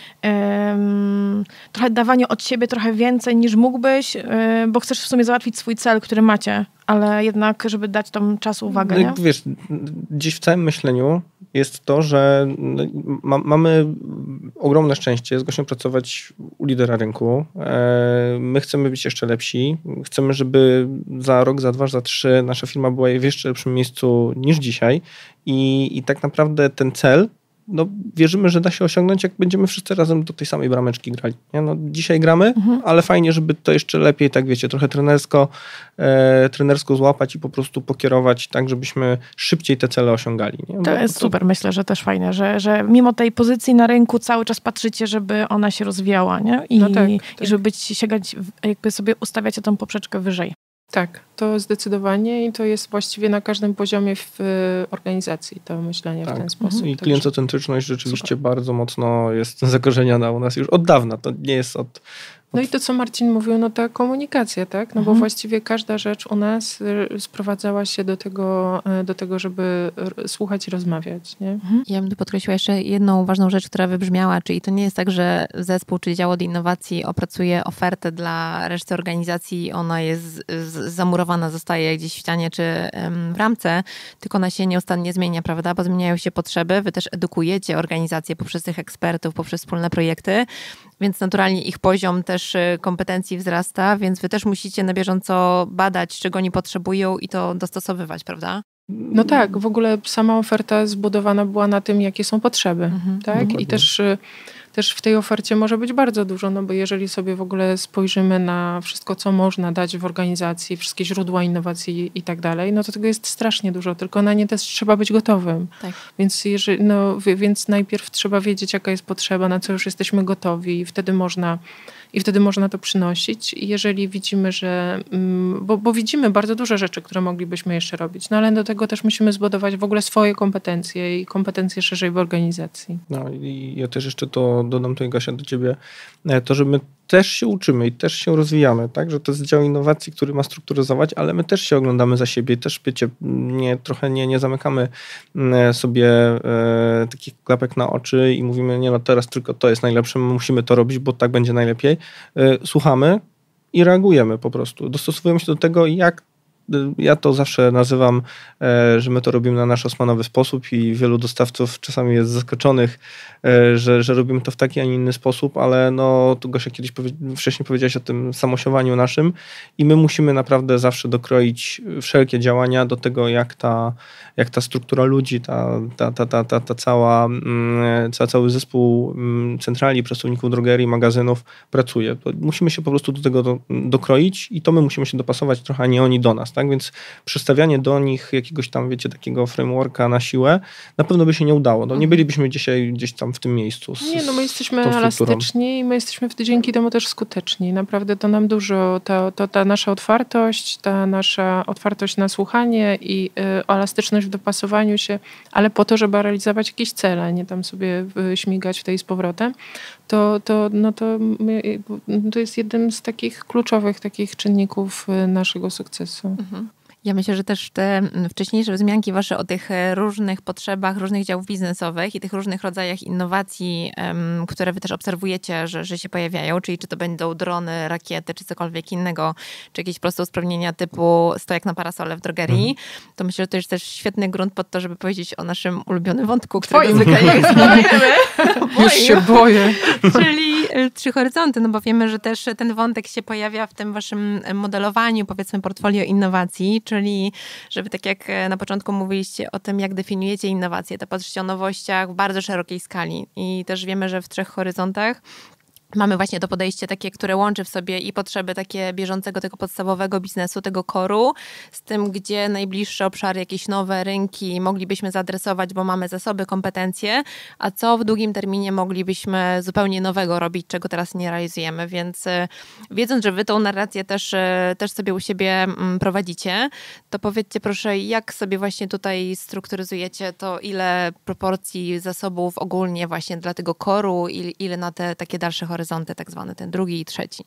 um, trochę dawanie od siebie trochę więcej niż mógłbyś, um, bo chcesz w sumie załatwić swój cel, który macie, ale jednak, żeby dać tam czas, uwagę, No, nie? wiesz, gdzieś w całym myśleniu jest to, że ma, mamy ogromne szczęście z Gosią pracować u lidera rynku. E, my chcemy być jeszcze lepsi. Chcemy, żeby za rok, za dwa, za trzy nasza firma była w jeszcze lepszym miejscu niż dzisiaj. I, i tak naprawdę ten cel, no wierzymy, że da się osiągnąć, jak będziemy wszyscy razem do tej samej brameczki grali. Nie? No, dzisiaj gramy, Mhm. ale fajnie, żeby to jeszcze lepiej, tak wiecie, trochę trenersko, e, trenersko złapać i po prostu pokierować tak, żebyśmy szybciej te cele osiągali. Nie? To Bo jest super, myślę, że też fajne, że, że mimo tej pozycji na rynku cały czas patrzycie, żeby ona się rozwijała, nie? I, No tak, i tak. żeby być, sięgać, w- jakby sobie ustawiacie tą poprzeczkę wyżej. Tak, to zdecydowanie i to jest właściwie na każdym poziomie w y, organizacji, to myślenie Tak. w ten sposób. I Także- klientocentryczność rzeczywiście bardzo mocno jest zakorzeniona u nas już od dawna. To nie jest od... No i to, co Marcin mówił, no ta komunikacja, tak? No bo Mhm. właściwie każda rzecz u nas y, sprowadzała się do tego, y, do tego, żeby r- słuchać i rozmawiać, nie? Ja bym tu podkreśliła jeszcze jedną ważną rzecz, która wybrzmiała, czyli to nie jest tak, że zespół czy dział od innowacji opracuje ofertę dla reszty organizacji, ona jest z- zamurowana, zostaje gdzieś w ścianie czy em, w ramce, tylko ona się nieustannie zmienia, prawda? Bo zmieniają się potrzeby, wy też edukujecie organizacje poprzez tych ekspertów, poprzez wspólne projekty, więc naturalnie ich poziom też y, kompetencji wzrasta, więc wy też musicie na bieżąco badać, czego oni potrzebują i to dostosowywać, prawda? No tak, w ogóle sama oferta zbudowana była na tym, jakie są potrzeby, Mhm. tak? Dokładnie. I też, y, też w tej ofercie może być bardzo dużo, no bo jeżeli sobie w ogóle spojrzymy na wszystko, co można dać w organizacji, wszystkie źródła innowacji i tak dalej, no to tego jest strasznie dużo, tylko na nie też trzeba być gotowym. Tak. Więc, jeżeli, no, wie- więc najpierw trzeba wiedzieć, jaka jest potrzeba, na co już jesteśmy gotowi i wtedy można, i wtedy można to przynosić. I jeżeli widzimy, że... mm, Bo, bo widzimy bardzo dużo rzeczy, które moglibyśmy jeszcze robić, no ale do tego też musimy zbudować w ogóle swoje kompetencje i kompetencje szerzej w organizacji. No i ja też jeszcze to dodam tutaj, Gosia, do ciebie, e, to, że my też się uczymy i też się rozwijamy, tak? Że to jest dział innowacji, który ma strukturyzować, ale my też się oglądamy za siebie, też wiecie, nie, trochę nie, nie zamykamy mm, sobie e, takich klapek na oczy i mówimy, nie no teraz tylko to jest najlepsze, my musimy to robić, bo tak będzie najlepiej. E, słuchamy i reagujemy po prostu. Dostosowujemy się do tego, jak ja to zawsze nazywam, e, że my to robimy na nasz osmanowy sposób i wielu dostawców czasami jest zaskoczonych, e, że, że robimy to w taki, a nie inny sposób, ale no, tu Gosia kiedyś powie, wcześniej powiedziałaś o tym samosiowaniu naszym i my musimy naprawdę zawsze dokroić wszelkie działania do tego, jak ta, jak ta struktura ludzi, ta, ta, ta, ta, ta, ta cała, mm, ca, cały zespół mm, centrali, pracowników drogerii, magazynów pracuje. To musimy się po prostu do tego do, dokroić i to my musimy się dopasować trochę, a nie oni do nas. Tak? Więc przestawianie do nich jakiegoś tam, wiecie, takiego frameworka na siłę na pewno by się nie udało. No, nie bylibyśmy dzisiaj gdzieś tam w tym miejscu. Z, Nie, no my jesteśmy tą strukturą. elastyczni i my jesteśmy wtedy dzięki temu też skuteczni. Naprawdę to nam dużo, to, to ta nasza otwartość, ta nasza otwartość na słuchanie i y, elastyczność w dopasowaniu się, ale po to, żeby realizować jakieś cele, a nie tam sobie y, śmigać w tej z powrotem, to, to, no to, my, to jest jeden z takich kluczowych takich czynników y, naszego sukcesu. Ja myślę, że też te wcześniejsze wzmianki wasze o tych różnych potrzebach, różnych działów biznesowych i tych różnych rodzajach innowacji, um, które wy też obserwujecie, że, że się pojawiają, czyli czy to będą drony, rakiety, czy cokolwiek innego, czy jakieś proste usprawnienia typu stojak na parasole w drogerii, mhm. to myślę, że to jest też świetny grunt pod to, żeby powiedzieć o naszym ulubionym wątku, którego zwykle nie eksplorujemy. Już się boję. Czyli trzy horyzonty, no bo wiemy, że też ten wątek się pojawia w tym waszym modelowaniu, powiedzmy, portfolio innowacji, czyli żeby tak jak na początku mówiliście o tym, jak definiujecie innowacje, to patrzycie o nowościach w bardzo szerokiej skali i też wiemy, że w trzech horyzontach mamy właśnie to podejście takie, które łączy w sobie i potrzeby takie bieżącego, tego podstawowego biznesu, tego koru, z tym, gdzie najbliższe obszary, jakieś nowe rynki moglibyśmy zaadresować, bo mamy zasoby, kompetencje, a co w długim terminie moglibyśmy zupełnie nowego robić, czego teraz nie realizujemy. Więc wiedząc, że wy tą narrację też, też sobie u siebie prowadzicie, to powiedzcie proszę, jak sobie właśnie tutaj strukturyzujecie to, ile proporcji zasobów ogólnie właśnie dla tego koru, ile na te takie dalsze horyzonty, horyzonty tak zwane, ten drugi i trzeci.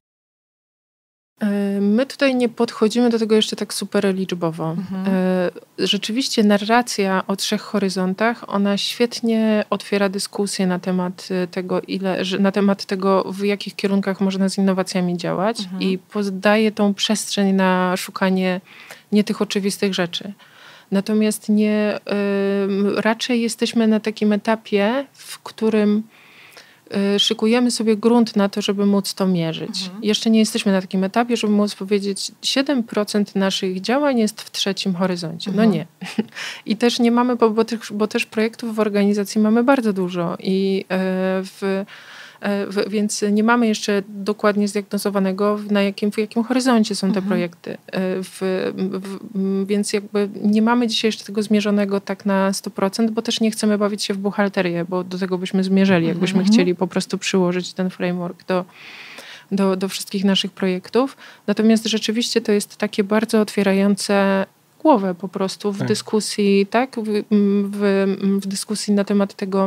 My tutaj nie podchodzimy do tego jeszcze tak super liczbowo. Mhm. Rzeczywiście narracja o trzech horyzontach, ona świetnie otwiera dyskusję na temat tego, ile, na temat tego, w jakich kierunkach można z innowacjami działać mhm. i podaje tą przestrzeń na szukanie nie tych oczywistych rzeczy. Natomiast nie, raczej jesteśmy na takim etapie, w którym szykujemy sobie grunt na to, żeby móc to mierzyć. Mhm. Jeszcze nie jesteśmy na takim etapie, żeby móc powiedzieć, siedem procent naszych działań jest w trzecim horyzoncie. Mhm. No nie. I też nie mamy, bo, bo, tych, bo też projektów w organizacji mamy bardzo dużo i w W, więc nie mamy jeszcze dokładnie zdiagnozowanego, na jakim, w jakim horyzoncie są te mhm. projekty. W, w, więc jakby nie mamy dzisiaj jeszcze tego zmierzonego tak na sto procent, bo też nie chcemy bawić się w buchalterię, bo do tego byśmy zmierzeli, jakbyśmy mhm. chcieli po prostu przyłożyć ten framework do, do, do wszystkich naszych projektów. Natomiast rzeczywiście to jest takie bardzo otwierające głowę po prostu w tak. dyskusji, tak? W, w, w dyskusji na temat tego,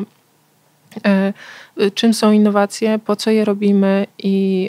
czym są innowacje, po co je robimy i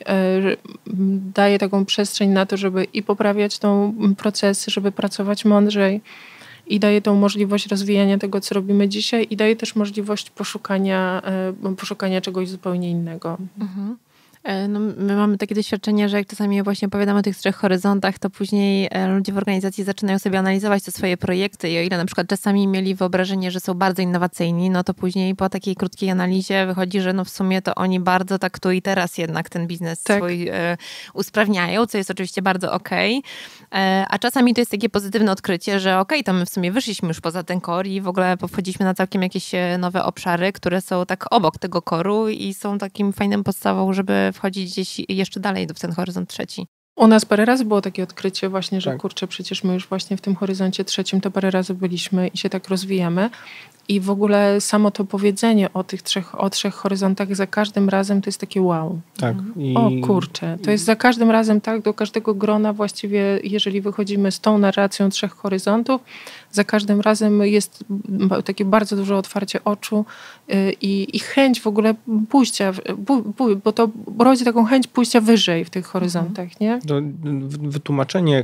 daje taką przestrzeń na to, żeby i poprawiać tą procesy, żeby pracować mądrzej i daje tą możliwość rozwijania tego, co robimy dzisiaj i daje też możliwość poszukania, poszukania czegoś zupełnie innego. Mhm. No, my mamy takie doświadczenie, że jak czasami właśnie opowiadamy o tych trzech horyzontach, to później ludzie w organizacji zaczynają sobie analizować te swoje projekty i o ile na przykład czasami mieli wyobrażenie, że są bardzo innowacyjni, no to później po takiej krótkiej analizie wychodzi, że no w sumie to oni bardzo tak tu i teraz jednak ten biznes tak. swój e, usprawniają, co jest oczywiście bardzo okej. E, a czasami to jest takie pozytywne odkrycie, że okej, to my w sumie wyszliśmy już poza ten core i w ogóle wchodziliśmy na całkiem jakieś nowe obszary, które są tak obok tego core'u i są takim fajnym podstawą, żeby wchodzić gdzieś jeszcze dalej w ten horyzont trzeci. U nas parę razy było takie odkrycie właśnie, że tak. kurczę, przecież my już właśnie w tym horyzoncie trzecim to parę razy byliśmy i się tak rozwijamy. I w ogóle samo to powiedzenie o tych trzech, o trzech horyzontach za każdym razem to jest takie wow. Tak. I... O kurczę, to jest za każdym razem tak, do każdego grona właściwie, jeżeli wychodzimy z tą narracją trzech horyzontów, za każdym razem jest takie bardzo duże otwarcie oczu i, i chęć w ogóle pójścia, bo to rodzi taką chęć pójścia wyżej w tych horyzontach, nie? To wytłumaczenie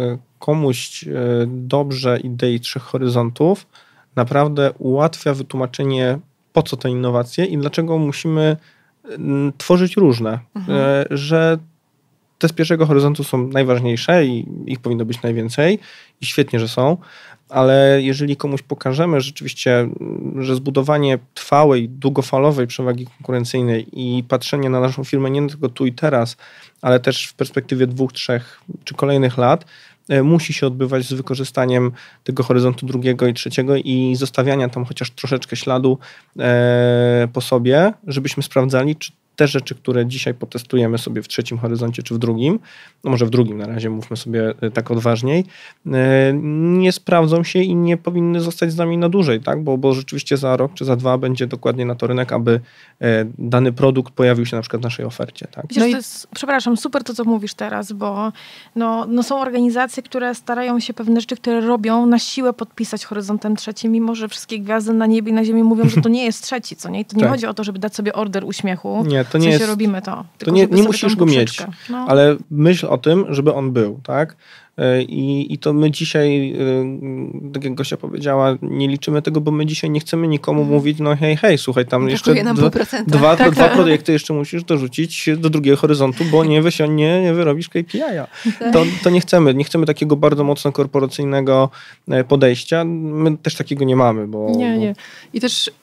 komuś dobrze idei trzech horyzontów naprawdę ułatwia wytłumaczenie, po co te innowacje i dlaczego musimy tworzyć różne. Mhm. Że te z pierwszego horyzontu są najważniejsze i ich powinno być najwięcej i świetnie, że są, ale jeżeli komuś pokażemy rzeczywiście, że zbudowanie trwałej, długofalowej przewagi konkurencyjnej i patrzenie na naszą firmę nie tylko tu i teraz, ale też w perspektywie dwóch, trzech czy kolejnych lat, musi się odbywać z wykorzystaniem tego horyzontu drugiego i trzeciego i zostawiania tam chociaż troszeczkę śladu e, po sobie, żebyśmy sprawdzali, czy te rzeczy, które dzisiaj potestujemy sobie w trzecim horyzoncie czy w drugim, no może w drugim na razie, mówmy sobie tak odważniej, nie sprawdzą się i nie powinny zostać z nami na dłużej, tak? Bo, bo rzeczywiście za rok czy za dwa będzie dokładnie na to rynek, aby dany produkt pojawił się na przykład w naszej ofercie. Tak? Wiesz, no i... to jest, przepraszam, super to, co mówisz teraz, bo no, no są organizacje, które starają się pewne rzeczy, które robią, na siłę podpisać horyzontem trzecim, mimo że wszystkie gwiazdy na niebie i na ziemi mówią, że to nie jest trzeci, co nie? I to nie tak. chodzi o to, żeby dać sobie order uśmiechu. Nie, to nie w sensie jest, robimy to. To nie, nie musisz go mieć, no. ale myśl o tym, żeby on był, tak? I, I to my dzisiaj, tak jak Gosia powiedziała, nie liczymy tego, bo my dzisiaj nie chcemy nikomu mm. mówić, no hej, hej, słuchaj, tam jeszcze dwa, dwa, tak, dwa tak. projekty jeszcze musisz dorzucić do drugiego horyzontu, bo nie, wysi- nie, nie wyrobisz K P I a. Tak. To, to nie chcemy. Nie chcemy takiego bardzo mocno korporacyjnego podejścia. My też takiego nie mamy. Bo, nie, nie. I też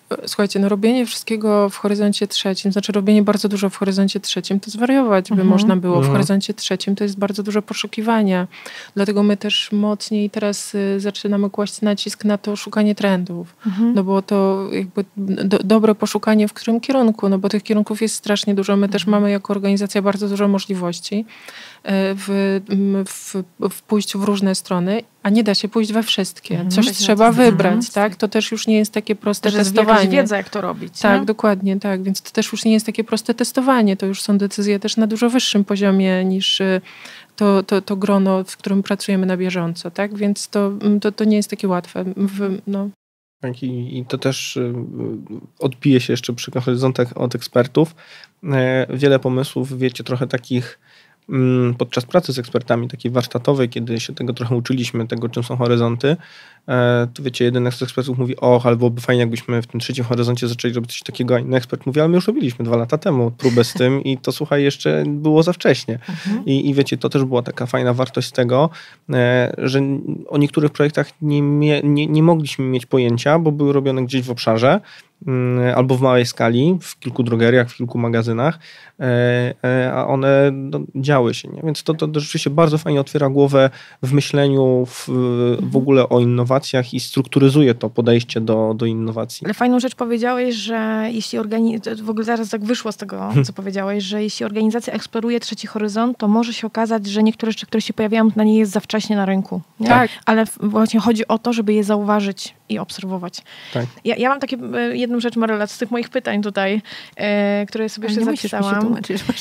Słuchajcie, no robienie wszystkiego w horyzoncie trzecim, znaczy robienie bardzo dużo w horyzoncie trzecim, to zwariować by mhm. można było. W mhm. horyzoncie trzecim to jest bardzo dużo poszukiwania. Dlatego my też mocniej teraz y, zaczynamy kłaść nacisk na to szukanie trendów. Mhm. No bo to jakby do, dobre poszukanie w którym kierunku, no bo tych kierunków jest strasznie dużo. My mhm. też mamy jako organizacja bardzo dużo możliwości w, w, w pójściu w różne strony, a nie da się pójść we wszystkie. Mhm. Coś trzeba wybrać, mhm. tak? To też już nie jest takie proste też testowanie. Jest wiedza, jak to robić. Tak, nie? dokładnie, tak. Więc to też już nie jest takie proste testowanie. To już są decyzje też na dużo wyższym poziomie niż to, to, to grono, w którym pracujemy na bieżąco, tak? Więc to, to, to nie jest takie łatwe. W, no. Tak, i, i to też odbije się jeszcze przy horyzontach od ekspertów. Wiele pomysłów, wiecie, trochę takich podczas pracy z ekspertami, takiej warsztatowej, kiedy się tego trochę uczyliśmy, tego czym są horyzonty, to wiecie, jeden z ekspertów mówi, och, ale byłoby fajnie, jakbyśmy w tym trzecim horyzoncie zaczęli robić coś takiego, a inny ekspert mówi, ale my już robiliśmy dwa lata temu próbę z tym i to, słuchaj, jeszcze było za wcześnie. Mhm. I, I wiecie, to też była taka fajna wartość z tego, że o niektórych projektach nie, mie, nie, nie mogliśmy mieć pojęcia, bo były robione gdzieś w obszarze, albo w małej skali, w kilku drogeriach, w kilku magazynach, a one no, działy się. Nie? Więc to, to, to rzeczywiście bardzo fajnie otwiera głowę w myśleniu w, w ogóle o innowacjach i strukturyzuje to podejście do, do innowacji. Ale fajną rzecz powiedziałeś, że jeśli organizacja, w ogóle zaraz tak wyszło z tego, hmm. co powiedziałeś, że jeśli organizacja eksploruje trzeci horyzont, to może się okazać, że niektóre rzeczy, które się pojawiają, na nie jest za wcześnie na rynku. Nie? Tak. Ale właśnie chodzi o to, żeby je zauważyć i obserwować. Tak. Ja, ja mam takie jedną rzecz, Maryla, z tych moich pytań tutaj, e, które sobie jeszcze zapisałam.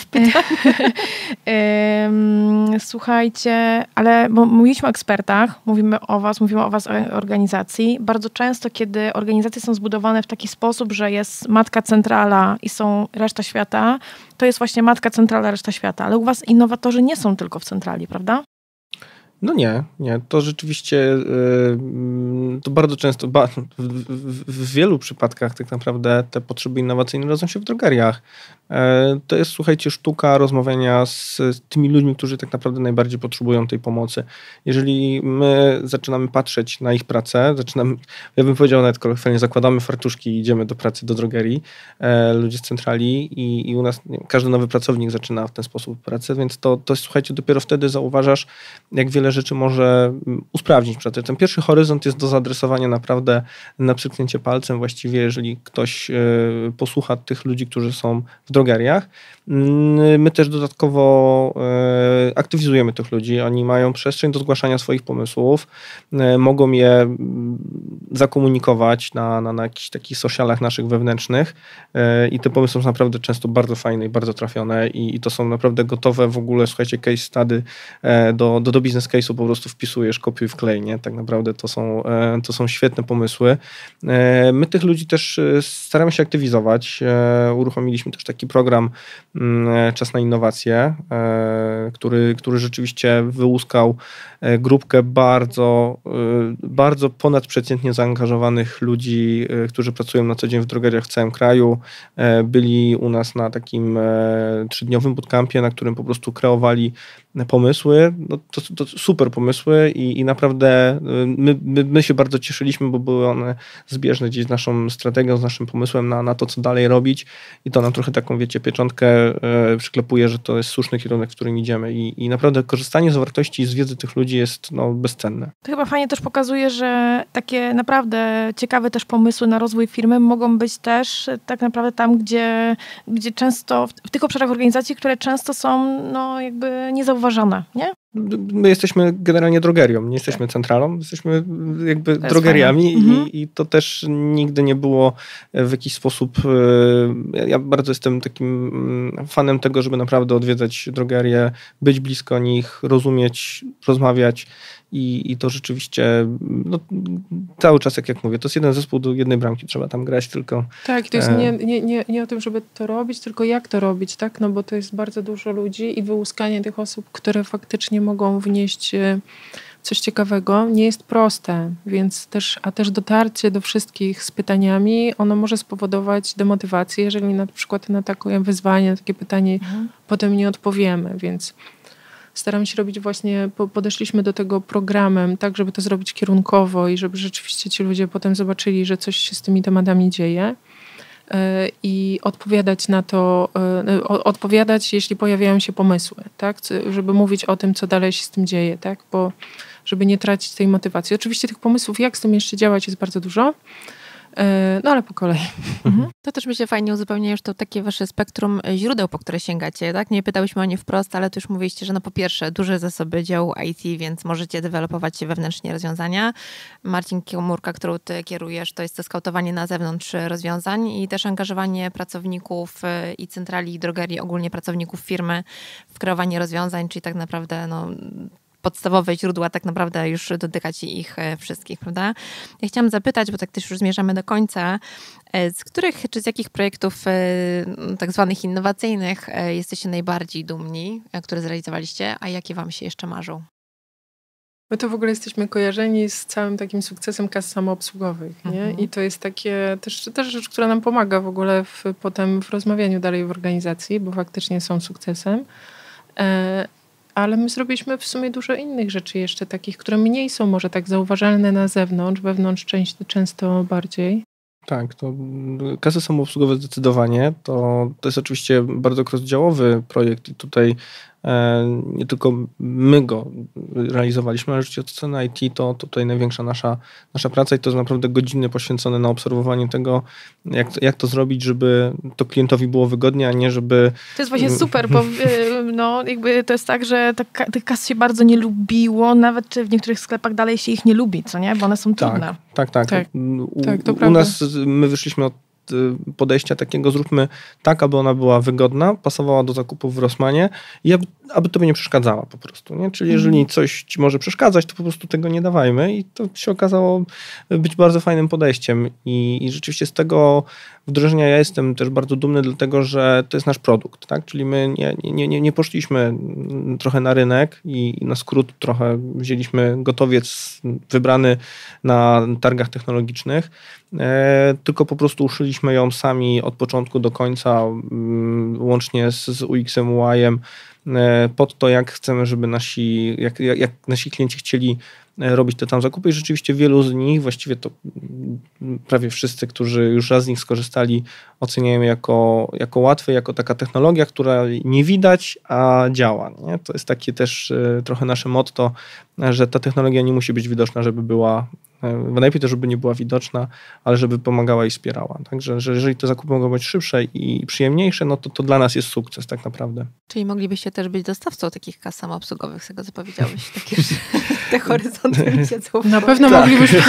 Słuchajcie, ale bo mówiliśmy o ekspertach, mówimy o was, mówimy o was o organizacji. Bardzo często, kiedy organizacje są zbudowane w taki sposób, że jest matka centrala i są reszta świata, to jest właśnie matka centrala, reszta świata. Ale u was innowatorzy nie są tylko w centrali, prawda? No nie, nie. To rzeczywiście yy, to bardzo często, ba, w, w, w wielu przypadkach tak naprawdę te potrzeby innowacyjne rodzą się w drogeriach. Yy, to jest, słuchajcie, sztuka rozmawiania z, z tymi ludźmi, którzy tak naprawdę najbardziej potrzebują tej pomocy. Jeżeli my zaczynamy patrzeć na ich pracę, zaczynamy, ja bym powiedział nawet kolokwialnie, zakładamy fartuszki i idziemy do pracy do drogerii, yy, ludzie z centrali i, i u nas nie, każdy nowy pracownik zaczyna w ten sposób pracę, więc to, to słuchajcie, dopiero wtedy zauważasz, jak wiele rzeczy może usprawnić. Ten pierwszy horyzont jest do zaadresowania naprawdę na pstryknięcie palcem. Właściwie, jeżeli ktoś posłucha tych ludzi, którzy są w drogeriach. My też dodatkowo aktywizujemy tych ludzi. Oni mają przestrzeń do zgłaszania swoich pomysłów. Mogą je zakomunikować na, na, na jakichś takich socialach naszych wewnętrznych i te pomysły są naprawdę często bardzo fajne i bardzo trafione i, i to są naprawdę gotowe w ogóle, słuchajcie, case study do, do, do business case'u po prostu wpisujesz, kopiuj, wklej, nie? Tak naprawdę to są, to są świetne pomysły. My tych ludzi też staramy się aktywizować. Uruchomiliśmy też taki program Czas na innowacje, który, który rzeczywiście wyłuskał grupkę bardzo, bardzo ponadprzeciętnie zaangażowanych ludzi, którzy pracują na co dzień w drogeriach w całym kraju. Byli u nas na takim trzydniowym bootcampie, na którym po prostu kreowali pomysły. No to, to super pomysły i, i naprawdę my, my, my się bardzo cieszyliśmy, bo były one zbieżne gdzieś z naszą strategią, z naszym pomysłem na, na to, co dalej robić i to nam trochę taką, wiecie, pieczątkę e, przyklepuje, że to jest słuszny kierunek, w którym idziemy i, i naprawdę korzystanie z wartości i z wiedzy tych ludzi jest no, bezcenne. To chyba fajnie też pokazuje, że takie naprawdę ciekawe też pomysły na rozwój firmy mogą być też tak naprawdę tam, gdzie, gdzie często, w, w tych obszarach organizacji, które często są no, jakby niezauważone, nie? My jesteśmy generalnie drogerią, nie jesteśmy centralą, jesteśmy jakby drogeriami mhm. i, i to też nigdy nie było w jakiś sposób, ja bardzo jestem takim fanem tego, żeby naprawdę odwiedzać drogerię, być blisko nich, rozumieć, rozmawiać i, i to rzeczywiście no, cały czas, jak, jak mówię, to jest jeden zespół do jednej bramki, trzeba tam grać tylko. Tak, to jest nie, nie, nie, nie o tym, żeby to robić, tylko jak to robić, tak? No bo to jest bardzo dużo ludzi i wyłuskanie tych osób, które faktycznie mogą wnieść coś ciekawego, nie jest proste, więc też, a też dotarcie do wszystkich z pytaniami, ono może spowodować demotywację, jeżeli na przykład na takie wyzwanie, na takie pytanie mhm. potem nie odpowiemy, więc Staramy się robić właśnie, podeszliśmy do tego programem, tak żeby to zrobić kierunkowo i żeby rzeczywiście ci ludzie potem zobaczyli, że coś się z tymi tematami dzieje. I odpowiadać na to, odpowiadać, jeśli pojawiają się pomysły, tak? Żeby mówić o tym, co dalej się z tym dzieje, tak? Bo żeby nie tracić tej motywacji. Oczywiście tych pomysłów, jak z tym jeszcze działać, jest bardzo dużo, no ale po kolei. Mhm. To też mi się fajnie uzupełnia już to takie wasze spektrum źródeł, po które sięgacie, tak? Nie pytałyśmy o nie wprost, ale to już mówiliście, że no po pierwsze duże zasoby działu I T, więc możecie dewelopować wewnętrznie rozwiązania. Marcin, komórka, którą ty kierujesz, to jest to skautowanie na zewnątrz rozwiązań i też angażowanie pracowników i centrali, i drogerii, ogólnie pracowników firmy w kreowanie rozwiązań, czyli tak naprawdę no podstawowe źródła, tak naprawdę już dotykacie ich wszystkich, prawda? Ja chciałam zapytać, bo tak też już zmierzamy do końca, z których, czy z jakich projektów tak zwanych innowacyjnych jesteście najbardziej dumni, które zrealizowaliście, a jakie wam się jeszcze marzą? My to w ogóle jesteśmy kojarzeni z całym takim sukcesem kas samoobsługowych, nie? Mhm. I to jest takie też, też rzecz, która nam pomaga w ogóle w, potem w rozmawianiu dalej w organizacji, bo faktycznie są sukcesem. E- Ale my zrobiliśmy w sumie dużo innych rzeczy jeszcze takich, które mniej są może tak zauważalne na zewnątrz, wewnątrz część, często bardziej. Tak, to kasy samoobsługowe zdecydowanie. To, to jest oczywiście bardzo rozdziałowy projekt i tutaj e, nie tylko my go realizowaliśmy, ale rzeczywiście od strony I T to, to tutaj największa nasza, nasza praca i to jest naprawdę godziny poświęcone na obserwowanie tego, jak to, jak to zrobić, żeby to klientowi było wygodnie, a nie żeby... To jest właśnie super, bo no, jakby to jest tak, że ta, tych kas się bardzo nie lubiło, nawet czy w niektórych sklepach dalej się ich nie lubi, co nie? Bo one są trudne. Tak, tak. tak. tak. U, tak to u prawda. nas my wyszliśmy od podejścia takiego, zróbmy tak, aby ona była wygodna, pasowała do zakupów w Rossmanie i aby, aby tobie nie przeszkadzała po prostu, nie? Czyli jeżeli mm. coś ci może przeszkadzać, to po prostu tego nie dawajmy i to się okazało być bardzo fajnym podejściem i, i rzeczywiście z tego wdrożenia ja jestem też bardzo dumny, dlatego, że to jest nasz produkt, tak? Czyli my nie, nie, nie, nie poszliśmy trochę na rynek i, i na skrót trochę wzięliśmy gotowiec wybrany na targach technologicznych, e, tylko po prostu uszyliśmy ją sami od początku do końca, m, łącznie z, z U X-em, U I-em, e, pod to, jak chcemy, żeby nasi, jak, jak, jak nasi klienci chcieli robić te tam zakupy i rzeczywiście wielu z nich, właściwie to prawie wszyscy, którzy już raz z nich skorzystali, oceniają jako, jako łatwe, jako taka technologia, która nie widać, a działa. Nie? To jest takie też trochę nasze motto, że ta technologia nie musi być widoczna, żeby była, bo najlepiej to, żeby nie była widoczna, ale żeby pomagała i wspierała. Także że jeżeli te zakupy mogą być szybsze i przyjemniejsze, no to to dla nas jest sukces tak naprawdę. Czyli moglibyście też być dostawcą takich kas samoobsługowych, z tego co powiedziałeś, takie te horyzonty mi się na pewno tak. moglibyśmy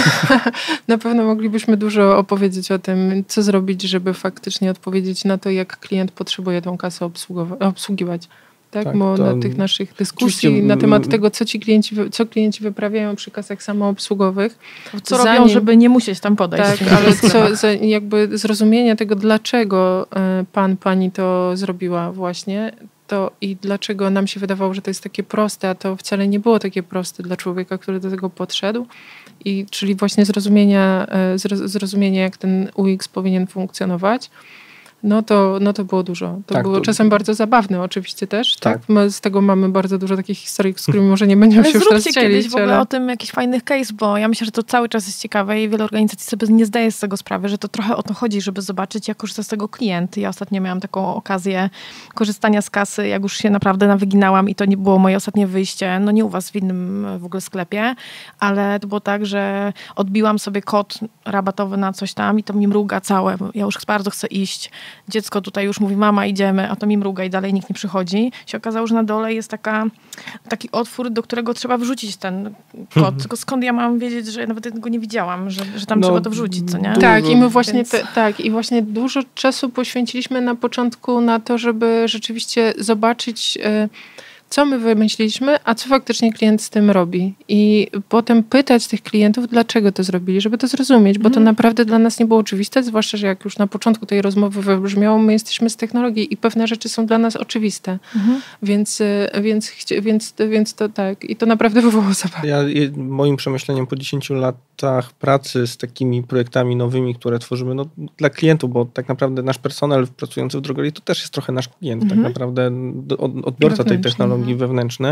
na pewno moglibyśmy dużo opowiedzieć o tym, co zrobić, żeby faktycznie odpowiedzieć na to, jak klient potrzebuje tą kasę obsługiwać. Tak, tak, bo na tych naszych dyskusji na temat tego, co ci klienci, co klienci wyprawiają przy kasach samoobsługowych. Co zanim, robią, żeby nie musieć tam podejść. Tak, ale co, za, jakby zrozumienie tego, dlaczego pan, pani to zrobiła właśnie, to i dlaczego nam się wydawało, że to jest takie proste, a to wcale nie było takie proste dla człowieka, który do tego podszedł. I czyli właśnie zrozumienia, zrozumienia, jak ten U X powinien funkcjonować. No to, no to było dużo. To tak, było to... czasem bardzo zabawne oczywiście też. Tak. tak. My z tego mamy bardzo dużo takich historii, z którymi może nie będziemy ale się już teraz dzielić. kiedyś w ogóle ale... o tym jakiś fajnych case, bo ja myślę, że to cały czas jest ciekawe i wiele organizacji sobie nie zdaje z tego sprawy, że to trochę o to chodzi, żeby zobaczyć, jak korzysta z tego klient. Ja ostatnio miałam taką okazję korzystania z kasy, jak już się naprawdę nawyginałam i to nie było moje ostatnie wyjście, no nie u was w innym w ogóle sklepie, ale to było tak, że odbiłam sobie kod rabatowy na coś tam i to mi mruga całe. Ja już bardzo chcę iść. Dziecko tutaj już mówi, mama, idziemy, a to mi mruga i dalej nikt nie przychodzi. Się okazało, że na dole jest taka, taki otwór, do którego trzeba wrzucić ten kod. Tylko skąd ja mam wiedzieć, że nawet tego nie widziałam, że, że tam no, trzeba to wrzucić, co nie? Tak, i my właśnie Więc... te, tak, i właśnie dużo czasu poświęciliśmy na początku na to, żeby rzeczywiście zobaczyć, y, co my wymyśliliśmy, a co faktycznie klient z tym robi. I potem pytać tych klientów, dlaczego to zrobili, żeby to zrozumieć, bo mm. to naprawdę dla nas nie było oczywiste, zwłaszcza, że jak już na początku tej rozmowy wybrzmiało, my jesteśmy z technologii i pewne rzeczy są dla nas oczywiste. Mm. Więc, więc, więc, więc to tak. I to naprawdę było zabawne. Ja, moim przemyśleniem po dziesięciu latach pracy z takimi projektami nowymi, które tworzymy no, dla klientów, bo tak naprawdę nasz personel pracujący w drogerii to też jest trochę nasz klient, mm. tak naprawdę odbiorca tej technologii. technologii mhm. wewnętrzny,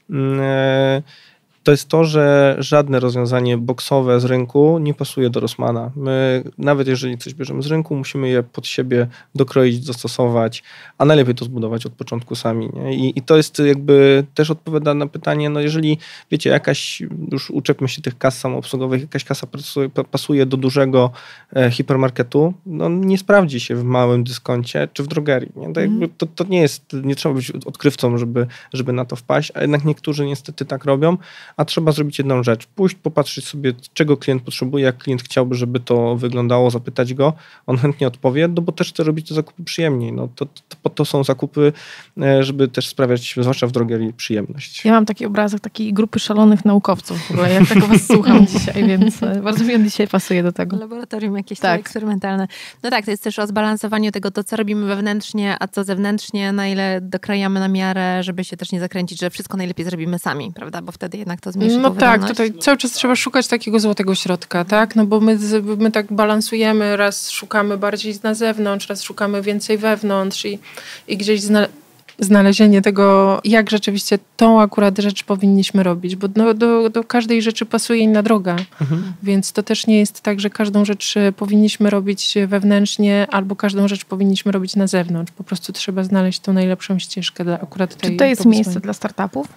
to jest to, że żadne rozwiązanie boksowe z rynku nie pasuje do Rossmana. My, nawet jeżeli coś bierzemy z rynku, musimy je pod siebie dokroić, dostosować, a najlepiej to zbudować od początku sami. Nie? I, I to jest jakby też odpowiada na pytanie, no jeżeli, wiecie, jakaś, już uczepmy się tych kas samoobsługowych, jakaś kasa pasuje, pasuje do dużego e, hipermarketu, no nie sprawdzi się w małym dyskoncie czy w drogerii. Nie? To, jakby, to, to nie jest, nie trzeba być odkrywcą, żeby, żeby na to wpaść, a jednak niektórzy niestety tak robią, a trzeba zrobić jedną rzecz. Pójść, popatrzeć sobie, czego klient potrzebuje, jak klient chciałby, żeby to wyglądało, zapytać go, on chętnie odpowie, no bo też chce robić te zakupy przyjemniej. No to, to, to, to są zakupy, żeby też sprawiać, zwłaszcza w drogerii, przyjemność. Ja mam taki obrazek takiej grupy szalonych naukowców w ogóle, jak tak was słucham dzisiaj, więc bardzo mi on dzisiaj pasuje do tego. Laboratorium jakieś tak. eksperymentalne. No tak, to jest też o zbalansowaniu tego, to co robimy wewnętrznie, a co zewnętrznie, na ile dokrajamy na miarę, żeby się też nie zakręcić, że wszystko najlepiej zrobimy sami, prawda? Bo wtedy jednak to zmniejszy No tak, tutaj cały czas trzeba szukać takiego złotego środka, tak? No bo my, my tak balansujemy, raz szukamy bardziej na zewnątrz, raz szukamy więcej wewnątrz i, i gdzieś zna, znalezienie tego, jak rzeczywiście tą akurat rzecz powinniśmy robić, bo no, do, do każdej rzeczy pasuje inna droga, mhm. więc to też nie jest tak, że każdą rzecz powinniśmy robić wewnętrznie albo każdą rzecz powinniśmy robić na zewnątrz. Po prostu trzeba znaleźć tą najlepszą ścieżkę dla akurat tej... Czy to jest miejsce dla startupów?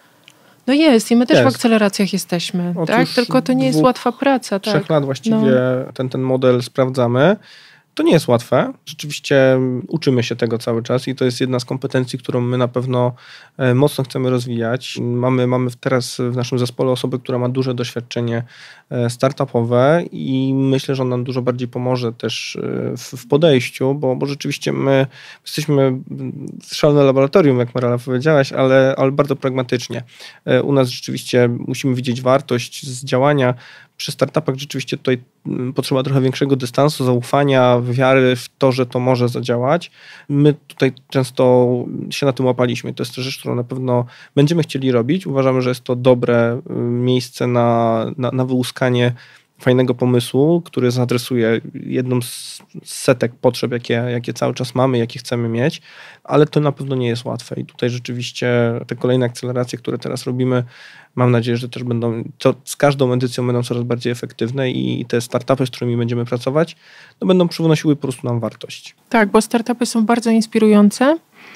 No jest i my też jest. w akceleracjach jesteśmy, Otóż tak? Tylko to nie jest dwóch, łatwa praca. Trzech tak? lat właściwie no. ten, ten model sprawdzamy. To nie jest łatwe. Rzeczywiście uczymy się tego cały czas i to jest jedna z kompetencji, którą my na pewno mocno chcemy rozwijać. Mamy, mamy teraz w naszym zespole osobę, która ma duże doświadczenie startupowe i myślę, że on nam dużo bardziej pomoże też w, w podejściu, bo, bo rzeczywiście my jesteśmy szalone laboratorium, jak Marela powiedziałaś, ale, ale bardzo pragmatycznie. U nas rzeczywiście musimy widzieć wartość z działania. Przy startupach rzeczywiście tutaj potrzeba trochę większego dystansu, zaufania, wiary w to, że to może zadziałać. My tutaj często się na tym łapaliśmy. To jest rzecz, którą na pewno będziemy chcieli robić. Uważamy, że jest to dobre miejsce na, na, na wyłuskanie fajnego pomysłu, który zaadresuje jedną z setek potrzeb, jakie, jakie cały czas mamy, jakie chcemy mieć, ale to na pewno nie jest łatwe i tutaj rzeczywiście te kolejne akceleracje, które teraz robimy, mam nadzieję, że też będą, to z każdą edycją będą coraz bardziej efektywne i te startupy, z którymi będziemy pracować, no będą przynosiły po prostu nam wartość. Tak, bo startupy są bardzo inspirujące,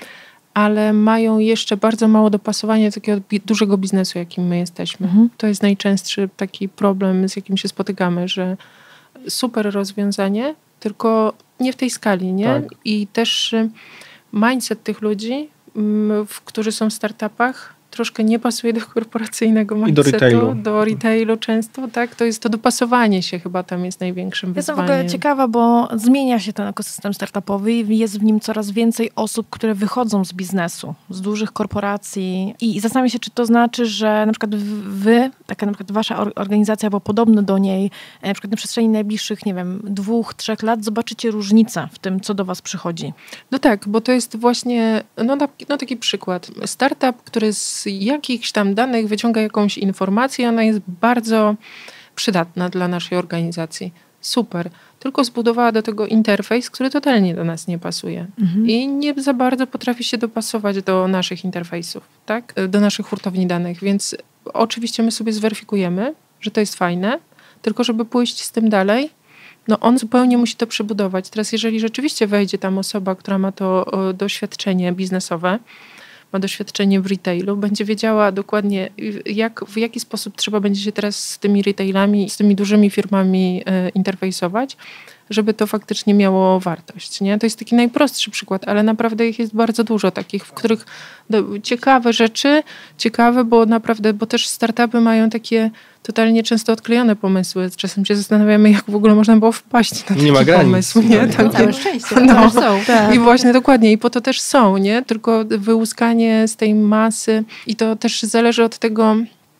ale mają jeszcze bardzo mało dopasowania do takiego dużego biznesu, jakim my jesteśmy. Mhm. To jest najczęstszy taki problem, z jakim się spotykamy, że super rozwiązanie, tylko nie w tej skali, nie? Tak. I też mindset tych ludzi, w, którzy są w startupach, troszkę nie pasuje do korporacyjnego mindsetu, I do retailu. do retailu często, tak? To jest to dopasowanie się chyba tam jest największym wyzwaniem. Jestem w ogóle ciekawa, bo zmienia się ten ekosystem startupowy i jest w nim coraz więcej osób, które wychodzą z biznesu, z dużych korporacji i zastanawiam się, czy to znaczy, że na przykład wy, taka na przykład wasza organizacja, albo podobna do niej, na przykład na przestrzeni najbliższych, nie wiem, dwóch, trzech lat zobaczycie różnicę w tym, co do was przychodzi. No tak, bo to jest właśnie, no, no taki przykład. Startup, który z jakichś tam danych wyciąga jakąś informację, ona jest bardzo przydatna dla naszej organizacji. Super. Tylko zbudowała do tego interfejs, który totalnie do nas nie pasuje. Mhm. I nie za bardzo potrafi się dopasować do naszych interfejsów, tak? Do naszych hurtowni danych. Więc oczywiście my sobie zweryfikujemy, że to jest fajne, tylko żeby pójść z tym dalej, no on zupełnie musi to przebudować. Teraz jeżeli rzeczywiście wejdzie tam osoba, która ma to o, doświadczenie biznesowe, ma doświadczenie w retailu, będzie wiedziała dokładnie, jak, w jaki sposób trzeba będzie się teraz z tymi retailami, z tymi dużymi firmami e, interfejsować, żeby to faktycznie miało wartość. Nie? To jest taki najprostszy przykład, ale naprawdę ich jest bardzo dużo takich, w których do, ciekawe rzeczy, ciekawe, bo naprawdę, bo też startupy mają takie totalnie często odklejone pomysły. Czasem się zastanawiamy, jak w ogóle można było wpaść na taki nie ma granic, pomysł. Nie? Tak, całe szczęście. No, są. Tak. I właśnie dokładnie. I po to też są, nie? Tylko wyłuskanie z tej masy i to też zależy od tego,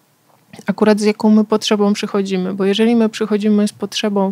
akurat z jaką my potrzebą przychodzimy. Bo jeżeli my przychodzimy z potrzebą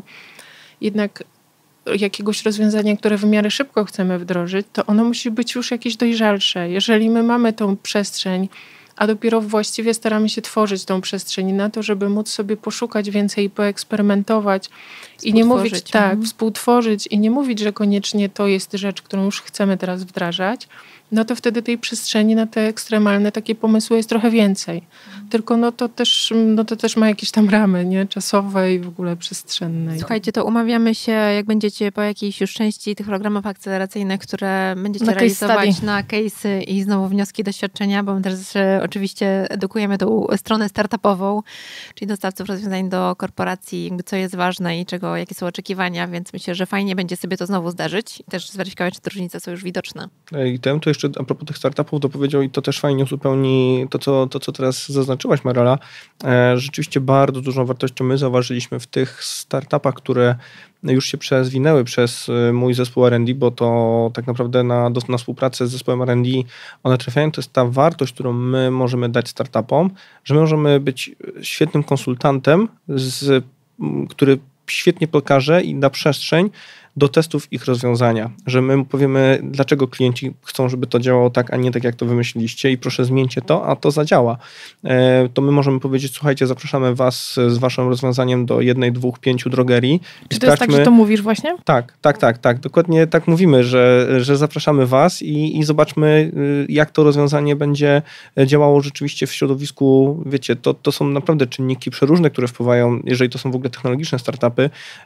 jednak jakiegoś rozwiązania, które w miarę szybko chcemy wdrożyć, to ono musi być już jakieś dojrzalsze. Jeżeli my mamy tą przestrzeń, a dopiero właściwie staramy się tworzyć tą przestrzeń na to, żeby móc sobie poszukać więcej, poeksperymentować i nie mówić, tak, mhm. współtworzyć i nie mówić, że koniecznie to jest rzecz, którą już chcemy teraz wdrażać, no to wtedy tej przestrzeni na te ekstremalne takie pomysły jest trochę więcej. Tylko no to też, no to też ma jakieś tam ramy, nie? Czasowe i w ogóle przestrzenne. Słuchajcie, to umawiamy się, jak będziecie po jakiejś już części tych programów akceleracyjnych, które będziecie Na case realizować study. na case'y i znowu wnioski, doświadczenia, bo my też e, oczywiście edukujemy tą stronę startupową, czyli dostawców rozwiązań do korporacji, jakby co jest ważne i czego, jakie są oczekiwania, więc myślę, że fajnie będzie sobie to znowu zdarzyć i też zweryfikować, czy te różnice są już widoczne. Item to jeszcze a propos tych startupów dopowiedział i to też fajnie uzupełni to, co, to, co teraz zaznaczyłaś, Maryla. E, rzeczywiście bardzo dużą wartością my zauważyliśmy w tych startupach, które już się przezwinęły przez mój zespół R and D, bo to tak naprawdę na, na współpracę z zespołem R and D one trafiają, to jest ta wartość, którą my możemy dać startupom, że my możemy być świetnym konsultantem, z, który świetnie pokaże i da przestrzeń do testów ich rozwiązania, że my powiemy, dlaczego klienci chcą, żeby to działało tak, a nie tak, jak to wymyśliliście i proszę zmieńcie to, a to zadziała. E, to my możemy powiedzieć, słuchajcie, zapraszamy was z waszym rozwiązaniem do jednej, dwóch, pięciu drogerii. Czy to jest tak, że to mówisz właśnie? Tak, tak, tak, tak. Dokładnie tak mówimy, że, że zapraszamy was i, i zobaczmy, jak to rozwiązanie będzie działało rzeczywiście w środowisku. Wiecie, to, to są naprawdę czynniki przeróżne, które wpływają, jeżeli to są w ogóle technologiczne startupy,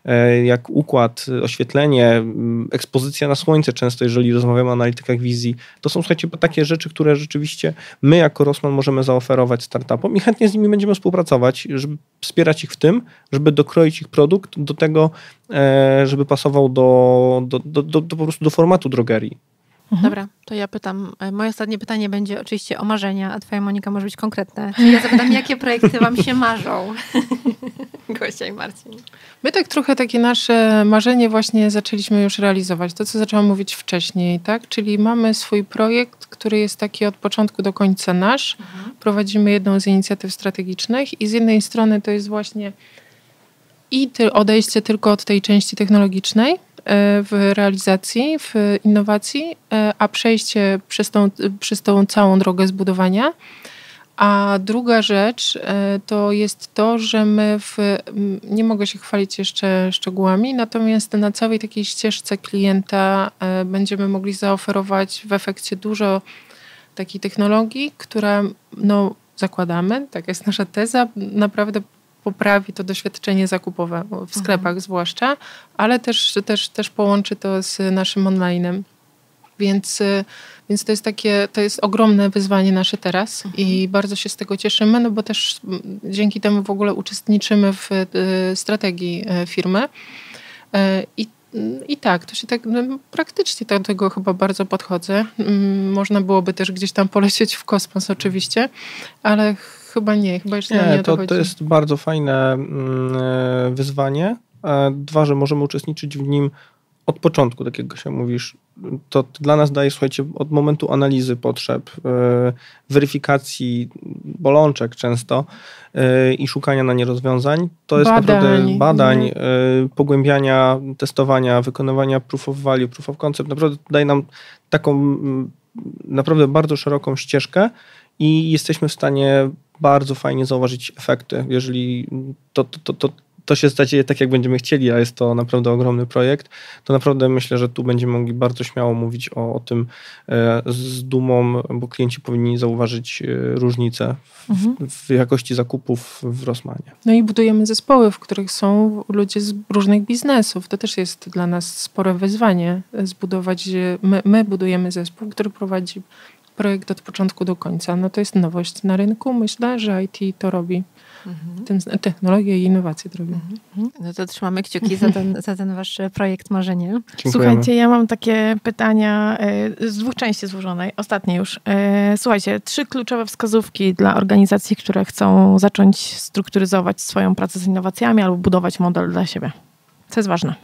jak układ, oświetlenie, ekspozycja na słońce często, jeżeli rozmawiamy o analitykach wizji. To są, słuchajcie, takie rzeczy, które rzeczywiście my jako Rossmann możemy zaoferować startupom i chętnie z nimi będziemy współpracować, żeby wspierać ich w tym, żeby dokroić ich produkt do tego, żeby pasował do, do, do, do, do po prostu do formatu drogerii. Mhm. Dobra, to ja pytam. Moje ostatnie pytanie będzie oczywiście o marzenia, a twoja, Monika, może być konkretne. Czyli ja zapytam, jakie projekty wam się marzą? Gosia i Marcin. My tak trochę takie nasze marzenie właśnie zaczęliśmy już realizować. To, co zaczęłam mówić wcześniej, tak? Czyli mamy swój projekt, który jest taki od początku do końca nasz. Mhm. Prowadzimy jedną z inicjatyw strategicznych i z jednej strony to jest właśnie i ty, odejście tylko od tej części technologicznej w realizacji, w innowacji, a przejście przez tą, przez tą całą drogę zbudowania. A druga rzecz to jest to, że my w, nie mogę się chwalić jeszcze szczegółami, natomiast na całej takiej ścieżce klienta będziemy mogli zaoferować w efekcie dużo takiej technologii, która, no zakładamy, taka jest nasza teza, naprawdę poprawi to doświadczenie zakupowe w sklepach mhm. zwłaszcza, ale też, też, też połączy to z naszym online'em. Więc, więc to jest takie, to jest ogromne wyzwanie nasze teraz mhm. i bardzo się z tego cieszymy, no bo też dzięki temu w ogóle uczestniczymy w strategii firmy. I, i tak, to się tak no, praktycznie do tego chyba bardzo podchodzę. Można byłoby też gdzieś tam polecieć w kosmos oczywiście, ale chyba nie, chyba już nie, nie to, to jest bardzo fajne wyzwanie. Dwa, że możemy uczestniczyć w nim od początku, tak jak Gosia mówisz. To dla nas daje, słuchajcie, od momentu analizy potrzeb, weryfikacji bolączek często i szukania na nie rozwiązań. To jest badań, naprawdę badań, nie? pogłębiania, testowania, wykonywania proof of value, proof of concept. Naprawdę daje nam taką naprawdę bardzo szeroką ścieżkę i jesteśmy w stanie bardzo fajnie zauważyć efekty, jeżeli to, to, to, to, to się zadzieje tak, jak będziemy chcieli, a jest to naprawdę ogromny projekt, to naprawdę myślę, że tu będziemy mogli bardzo śmiało mówić o, o tym e, z dumą, bo klienci powinni zauważyć e, różnice w, mhm. w jakości zakupów w Rossmanie. No i budujemy zespoły, w których są ludzie z różnych biznesów. To też jest dla nas spore wyzwanie zbudować, my, my budujemy zespół, który prowadzi projekt od początku do końca. No to jest nowość na rynku. Myślę, że I T to robi. Mhm. Ten, technologie i innowacje to robią. Mhm. No to trzymamy kciuki za ten, za ten wasz projekt marzenie. Dziękujemy. Słuchajcie, ja mam takie pytania z dwóch części złożonej. Ostatnie już. Słuchajcie, trzy kluczowe wskazówki dla organizacji, które chcą zacząć strukturyzować swoją pracę z innowacjami albo budować model dla siebie. Co jest ważne?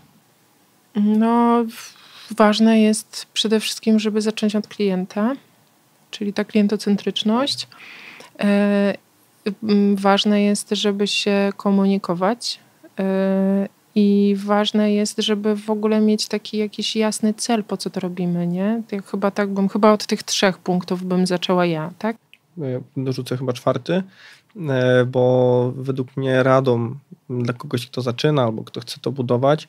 No, ważne jest przede wszystkim, żeby zacząć od klienta, czyli ta klientocentryczność. Ważne jest, żeby się komunikować i ważne jest, żeby w ogóle mieć taki jakiś jasny cel, po co to robimy, nie? Ja chyba tak bym, chyba od tych trzech punktów bym zaczęła ja, tak? Ja dorzucę chyba czwarty, bo według mnie radą dla kogoś, kto zaczyna albo kto chce to budować,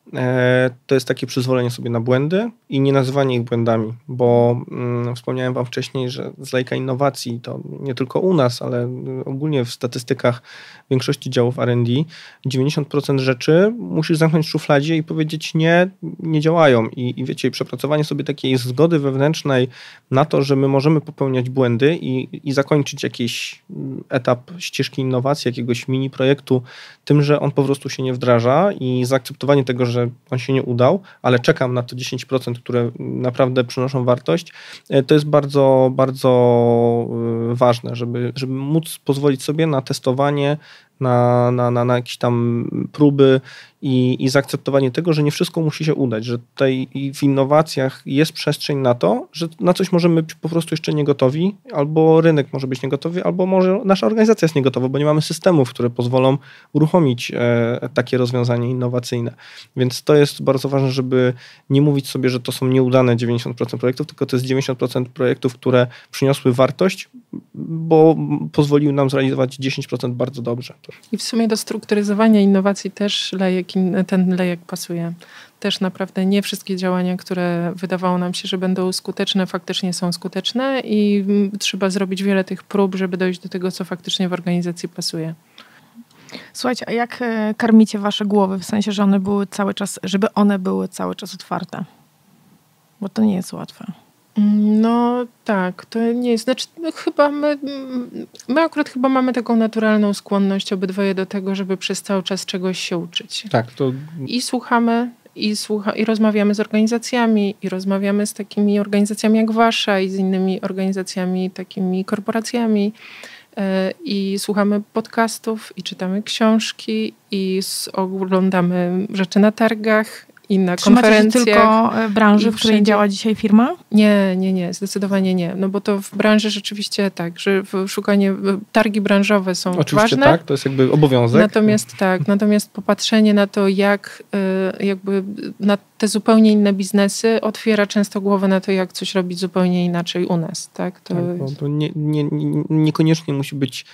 to jest takie przyzwolenie sobie na błędy i nie nazywanie ich błędami, bo mm, wspomniałem wam wcześniej, że z lejka innowacji, to nie tylko u nas, ale ogólnie w statystykach większości działów R and D, dziewięćdziesiąt procent rzeczy musisz zamknąć w szufladzie i powiedzieć nie, nie działają. I, i wiecie, przepracowanie sobie takiej zgody wewnętrznej na to, że my możemy popełniać błędy i, i zakończyć jakiś etap ścieżki innowacji, jakiegoś mini projektu tym, że on po prostu się nie wdraża i zaakceptowanie tego, że on się nie udał, ale czekam na to dziesięć procent, które naprawdę przynoszą wartość, to jest bardzo, bardzo ważne, żeby, żeby móc pozwolić sobie na testowanie, na, na, na, na jakieś tam próby i, i zaakceptowanie tego, że nie wszystko musi się udać, że tutaj w innowacjach jest przestrzeń na to, że na coś możemy być po prostu jeszcze nie gotowi, albo rynek może być niegotowy, albo może nasza organizacja jest niegotowa, bo nie mamy systemów, które pozwolą uruchomić e, takie rozwiązanie innowacyjne. Więc to jest bardzo ważne, żeby nie mówić sobie, że to są nieudane dziewięćdziesiąt procent projektów, tylko to jest dziewięćdziesiąt procent projektów, które przyniosły wartość, bo pozwoliły nam zrealizować dziesięć procent bardzo dobrze. I w sumie do strukturyzowania innowacji też lejek, ten lejek pasuje. Też naprawdę nie wszystkie działania, które wydawało nam się, że będą skuteczne, faktycznie są skuteczne i trzeba zrobić wiele tych prób, żeby dojść do tego, co faktycznie w organizacji pasuje. Słuchajcie, a jak karmicie wasze głowy, w sensie, że one były cały czas, żeby one były cały czas otwarte? Bo to nie jest łatwe. No tak, to nie jest, znaczy no, chyba my, my akurat chyba mamy taką naturalną skłonność obydwoje do tego, żeby przez cały czas czegoś się uczyć. Tak, to... I słuchamy, i, słucha, i rozmawiamy z organizacjami, i rozmawiamy z takimi organizacjami jak wasza i z innymi organizacjami, takimi korporacjami. I słuchamy podcastów, i czytamy książki, i oglądamy rzeczy na targach, i na konferencjach. tylko branży, w której działa dzisiaj firma? Nie, nie, nie, zdecydowanie nie. No bo to w branży rzeczywiście tak, że szukanie, targi branżowe są Oczywiście ważne. tak, to jest jakby obowiązek. Natomiast tak, natomiast popatrzenie na to, jak jakby na te zupełnie inne biznesy otwiera często głowę na to, jak coś robić zupełnie inaczej u nas. Tak, to, tak, bo to nie, nie, nie, niekoniecznie musi być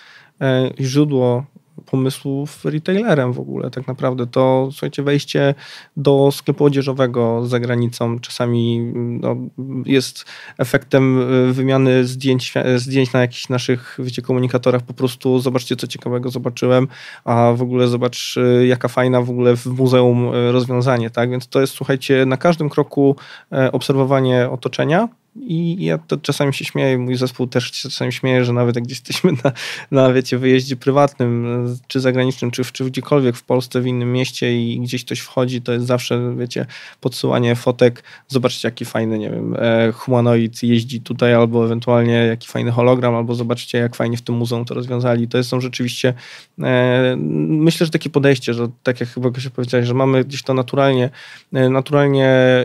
źródło pomysłów retailerem w ogóle. Tak naprawdę to, słuchajcie, wejście do sklepu odzieżowego za granicą czasami no, jest efektem wymiany zdjęć, zdjęć na jakichś naszych, wiecie, komunikatorach. Po prostu zobaczcie, co ciekawego zobaczyłem, a w ogóle zobacz, jaka fajna w ogóle w muzeum rozwiązanie, tak? Więc to jest, słuchajcie, na każdym kroku obserwowanie otoczenia. I ja to czasami się śmieję, mój zespół też się czasami śmieje, że nawet jak gdzieś jesteśmy na, na wiecie, wyjeździe prywatnym, czy zagranicznym, czy, czy gdziekolwiek w Polsce, w innym mieście i gdzieś ktoś wchodzi, to jest zawsze, wiecie, podsyłanie fotek. Zobaczcie, jaki fajny, nie wiem, e, humanoid jeździ tutaj, albo ewentualnie jaki fajny hologram, albo zobaczcie, jak fajnie w tym muzeum to rozwiązali. To są rzeczywiście, e, myślę, że takie podejście, że tak jak chyba się powiedziałeś, że mamy gdzieś to naturalnie, e, naturalnie e,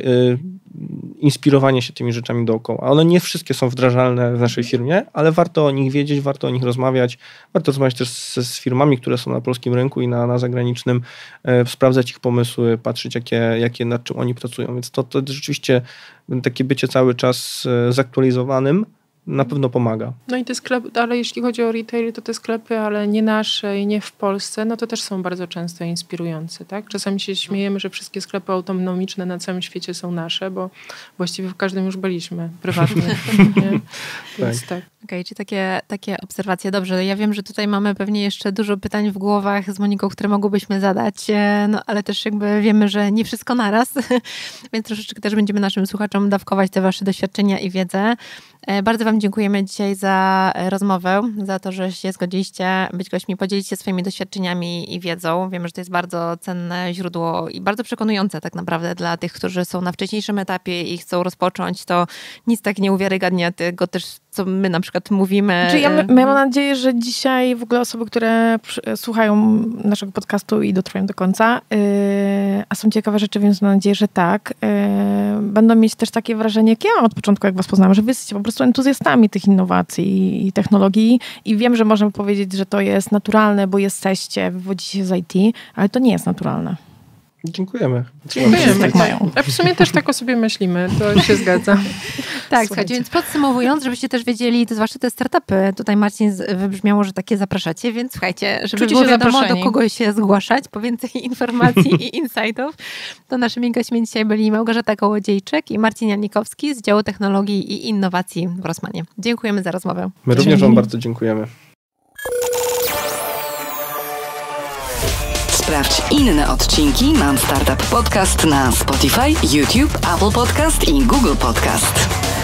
inspirowanie się tymi rzeczami dookoła. One nie wszystkie są wdrażalne w naszej firmie, ale warto o nich wiedzieć, warto o nich rozmawiać. Warto rozmawiać też z, z firmami, które są na polskim rynku i na, na zagranicznym, e, sprawdzać ich pomysły, patrzeć, jakie, jakie, nad czym oni pracują. Więc to, to rzeczywiście takie bycie cały czas zaktualizowanym na pewno pomaga. No i te sklepy, ale jeśli chodzi o retail, to te sklepy, ale nie nasze i nie w Polsce, no to też są bardzo często inspirujące, tak? Czasami się śmiejemy, że wszystkie sklepy autonomiczne na całym świecie są nasze, bo właściwie w każdym już byliśmy prywatnie. Nie? Więc tak. tak. Okej, okay, czyli takie, takie obserwacje. Dobrze, ja wiem, że tutaj mamy pewnie jeszcze dużo pytań w głowach z Moniką, które mogłybyśmy zadać, no ale też jakby wiemy, że nie wszystko naraz, więc troszeczkę też będziemy naszym słuchaczom dawkować te wasze doświadczenia i wiedzę. Bardzo wam dziękujemy dzisiaj za rozmowę, za to, że się zgodziliście być gośćmi, podzielić się swoimi doświadczeniami i wiedzą. Wiemy, że to jest bardzo cenne źródło i bardzo przekonujące tak naprawdę dla tych, którzy są na wcześniejszym etapie i chcą rozpocząć. To nic tak nie uwiarygadnia tego też, co my na przykład mówimy. Znaczy ja, ja mam nadzieję, że dzisiaj w ogóle osoby, które słuchają naszego podcastu i dotrwają do końca, yy, a są ciekawe rzeczy, więc mam nadzieję, że tak, yy, będą mieć też takie wrażenie, jak ja od początku, jak was poznałam, że wy jesteście po prostu entuzjastami tych innowacji i technologii i wiem, że możemy powiedzieć, że to jest naturalne, bo jesteście, wywodzicie się z I T, ale to nie jest naturalne. Dziękujemy. Dziękujemy. Tak mają. A w sumie też tak o sobie myślimy, to się zgadza. Tak, słuchajcie, więc podsumowując, żebyście też wiedzieli, to zwłaszcza te startupy, tutaj Marcin wybrzmiało, że takie zapraszacie, więc słuchajcie, żeby Czujcie było się wiadomo, zaproszeni. do kogo się zgłaszać, po więcej informacji i insightów, to naszymi gośćmi dzisiaj byli Małgorzata Kołodziejczyk i Marcin Janikowski z działu technologii i innowacji w Rossmanie. Dziękujemy za rozmowę. My również wam bardzo dziękujemy. Sprawdź inne odcinki Mam Startup Podcast na Spotify, YouTube, Apple Podcast i Google Podcast.